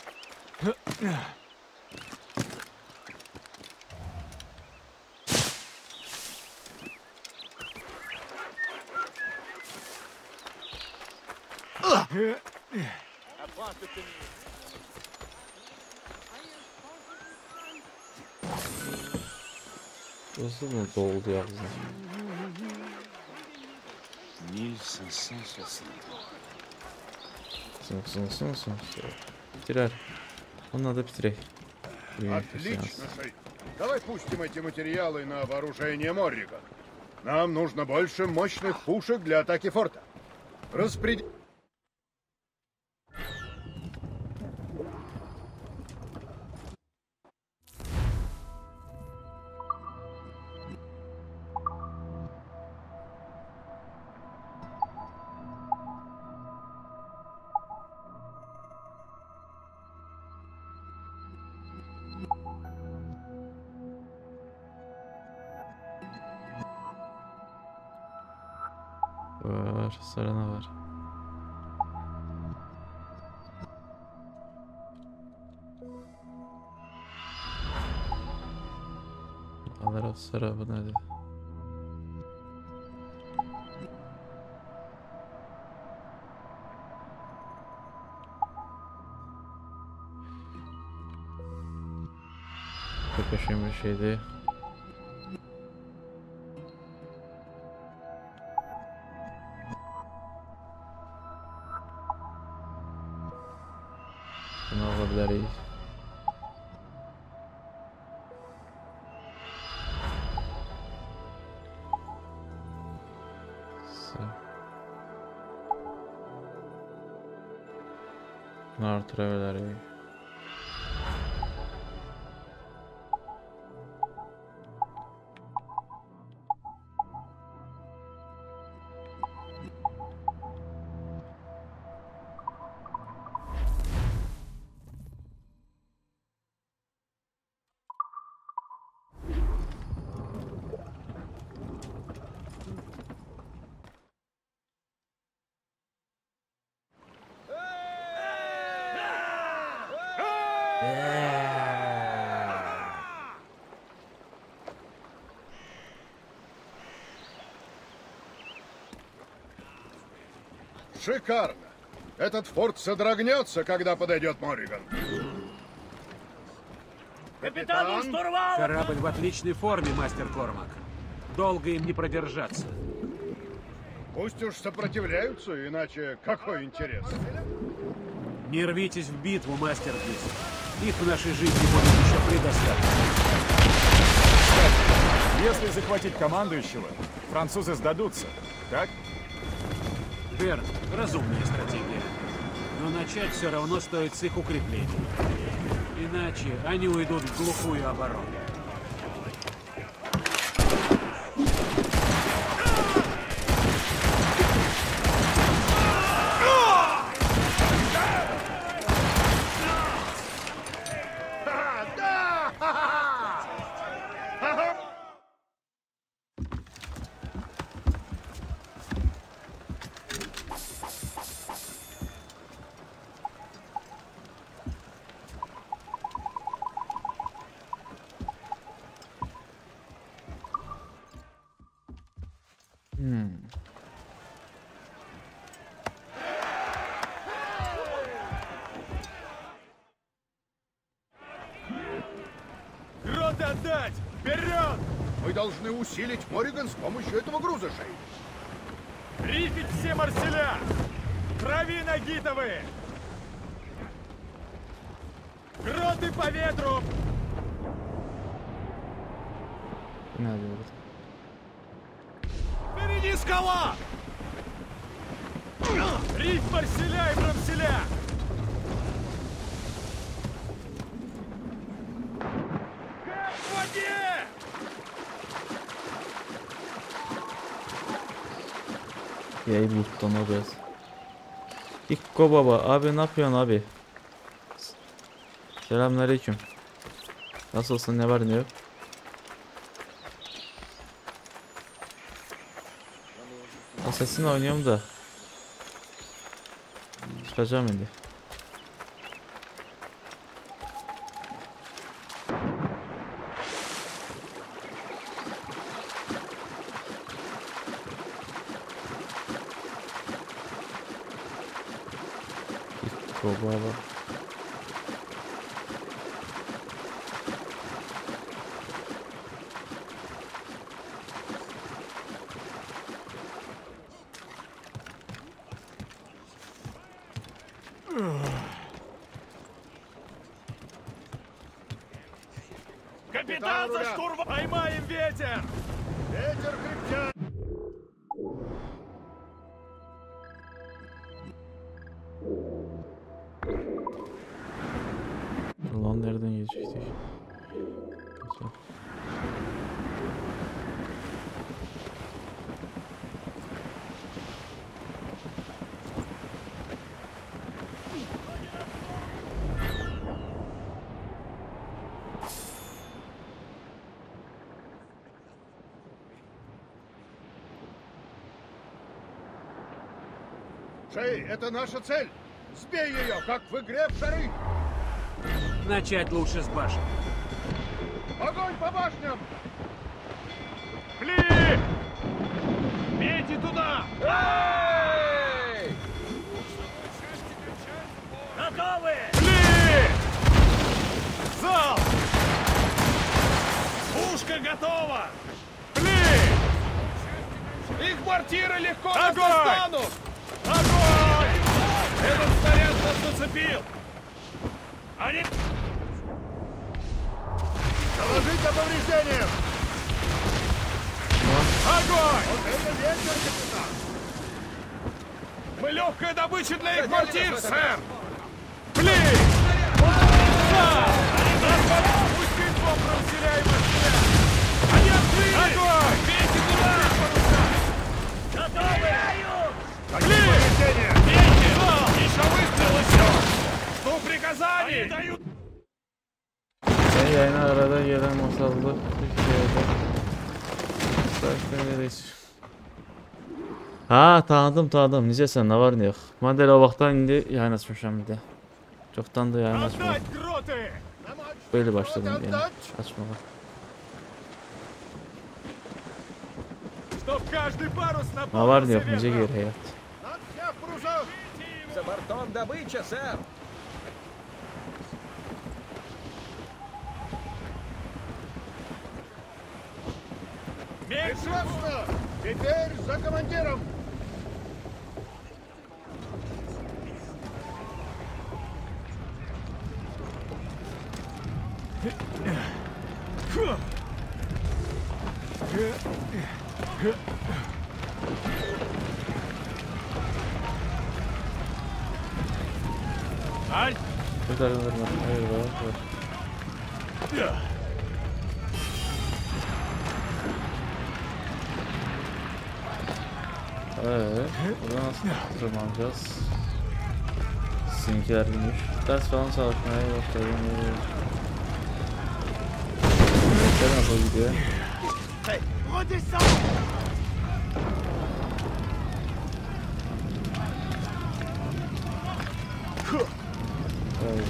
Nasıl mı doldu ya kızım? mille cinq cent soixante. Сын, сын, сын, сын, все. Бitirer. Он надо быстрее. Отлично, Шейх. Давай пустим эти материалы на вооружение Морриган. Нам нужно больше мощных пушек для атаки форта. Распределить. Var, sarana var. Alır sarı bu nedir? Çok yaşayan bir şeydi. Bunu alabiliriz. Bunu artırabiliriz. Шикарно! Этот форт содрогнется, когда подойдет Морриган. Капитану штурвал! Корабль в отличной форме, мастер Кормак. Долго им не продержаться. Пусть уж сопротивляются, иначе какой интерес? Не рвитесь в битву, мастер Близ. Их в нашей жизни будет еще предостаточно. Кстати, если захватить командующего, французы сдадутся, так? Верно, разумная стратегия. Но начать все равно стоит с их укреплений. Иначе они уйдут в глухую оборону. Гроты отдать! Вперед! Мы должны усилить Морриган с помощью этого груза, Шей. Рифить все марселя! Трави нагитовые! Гроты по ветру! Ne diyoruz? Впереди скала! Риф марселя и брамселя! Как в воде! Yayı buluttan alacağız. İkko baba, abi ne yapıyorsun abi? Selamünaleyküm. Nasılsın, ne var ne yok? Assassin oynuyorum da. Çıkacağım şimdi. İkko baba. Капитан за штурвал! Поймаем ветер! Ветер крепчает! Ulan nereden geçecektik? Geçelim. Шей, это наша цель! Сбей ее, как в игре в шары! Начать лучше с башен. Огонь по башням! Пли! Бейте туда! Эй! Готовы! Пли! Зал! Пушка готова! Пли! Их мортиры легко нас достанут! Огонь! Этот снаряд нас зацепил! Они... Доложить о повреждениях! Огонь! Вот это ветер, капитан! Мы легкая добыча для их мортир, сэр! Пли! Да! Пустить бомбом вселяемых сюда! Они открыли! Огонь! Бейте туда! Готовы! Пли! Бейте! Еще выстрел еще! Что приказаний? Они дают... Ben yayına arada gelen masallı Türkiye'de. Başka nereyiz? Ha, tanıdım tanıdım. Necəsən, nə var nə yox? Mən də elə o vaxtdan indi yayın açmışam bir də. Çoxdan da yayın açmadım. Böyle başladım yəni açmağa. Nə var nə yox, necə gedir həyat? За бортом добыча, сэр! Прекрасно! Теперь за командиром! Ай! Kurtarın vurma. Hayır var. Var. Evet. Buradan nasıl tırmanacağız? Sizinkiler binmiş. Ders falan çalışmaya başladım. Sen nasıl gidiyor? Hey, redescends! Evet.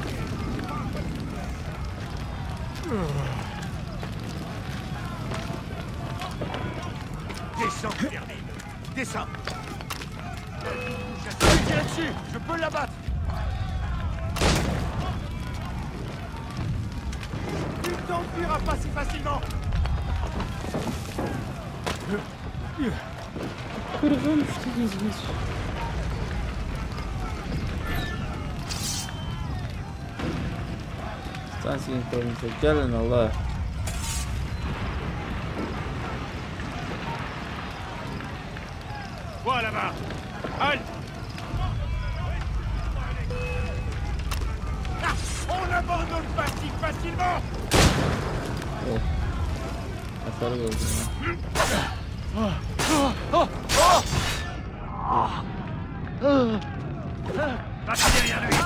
Descends, Verdi! Descends! Tire dessus! Je peux l'abattre! t'en fuiras pas si facilement. Kırgın işte gizlice. Stansiya informasiya. Gelin Allah. Vois là-bas. Halte. Ah, on n'abandonne pas si facilement. Oh. Hasar gördüm ya. Va tirer derrière lui.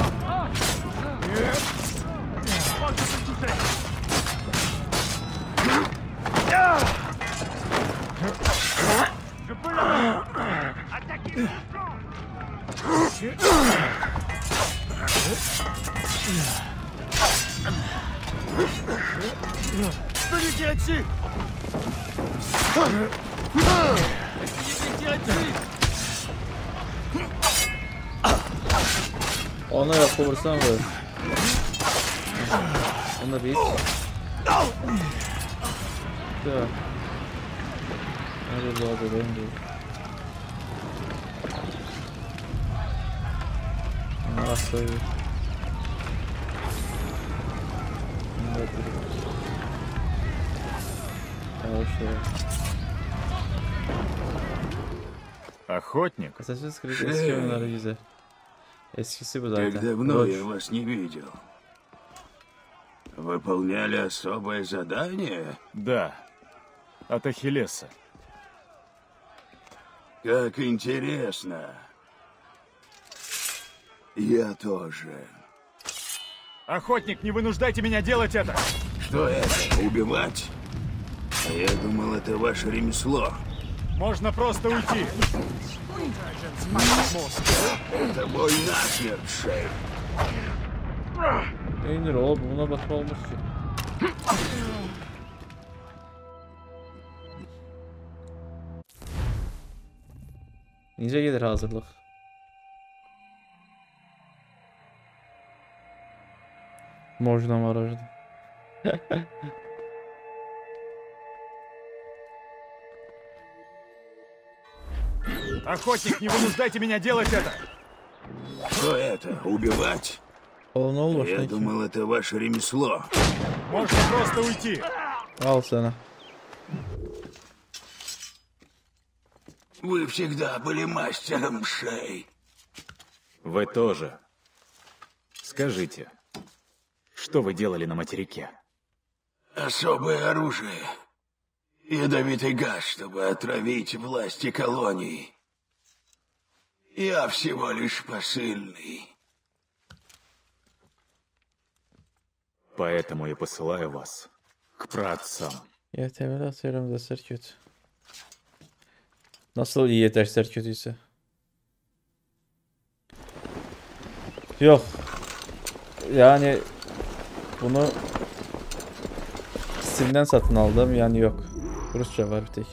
Je crois que je peux le toucher. Je peux l'avoir. Attaquez le flanc. Je peux lui tirer dessus. Essayez de lui tirer dessus. Ona yok vursan vur. Ona bir. Tamam. Hadi doğru döndü. Nasıl? Охотник? Как давно я вас не видел. Выполняли особое задание? Да. От Ахиллеса. Как интересно. Я тоже. Охотник, не вынуждайте меня делать это! Что это? Убивать? А я думал, это ваше ремесло. Можно просто уйти. Это бой насмерть, шеф. Peynir ol, buna bakma olmuş ki. Necə gedir hazırlıq? Можно мороженое. Охотник, не вынуждайте меня делать это! Что это? Убивать? Я думал, это ваше ремесло. Можно просто уйти. Al sana. Вы всегда были мастером, Шей. Вы тоже. Скажите, что вы делали на материке? Особое оружие. Ядовитый газ, чтобы отравить власти колоний. Я всего лишь посыльный. Поэтому я посылаю вас к праотцам. Ya temel atıyorum dersler kötü. Nasıl iyi dersler kötüyse? Yok. Yani bunu Steam'den satın aldım, yani yok. Rusça var bir tek.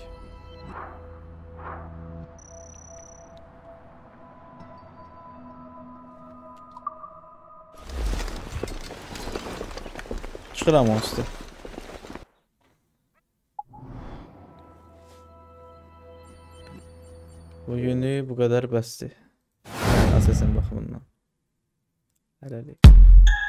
Çıkıram o üstü. Bugünü bu kadar bəsdir. Asesin baxımından. Hələlik.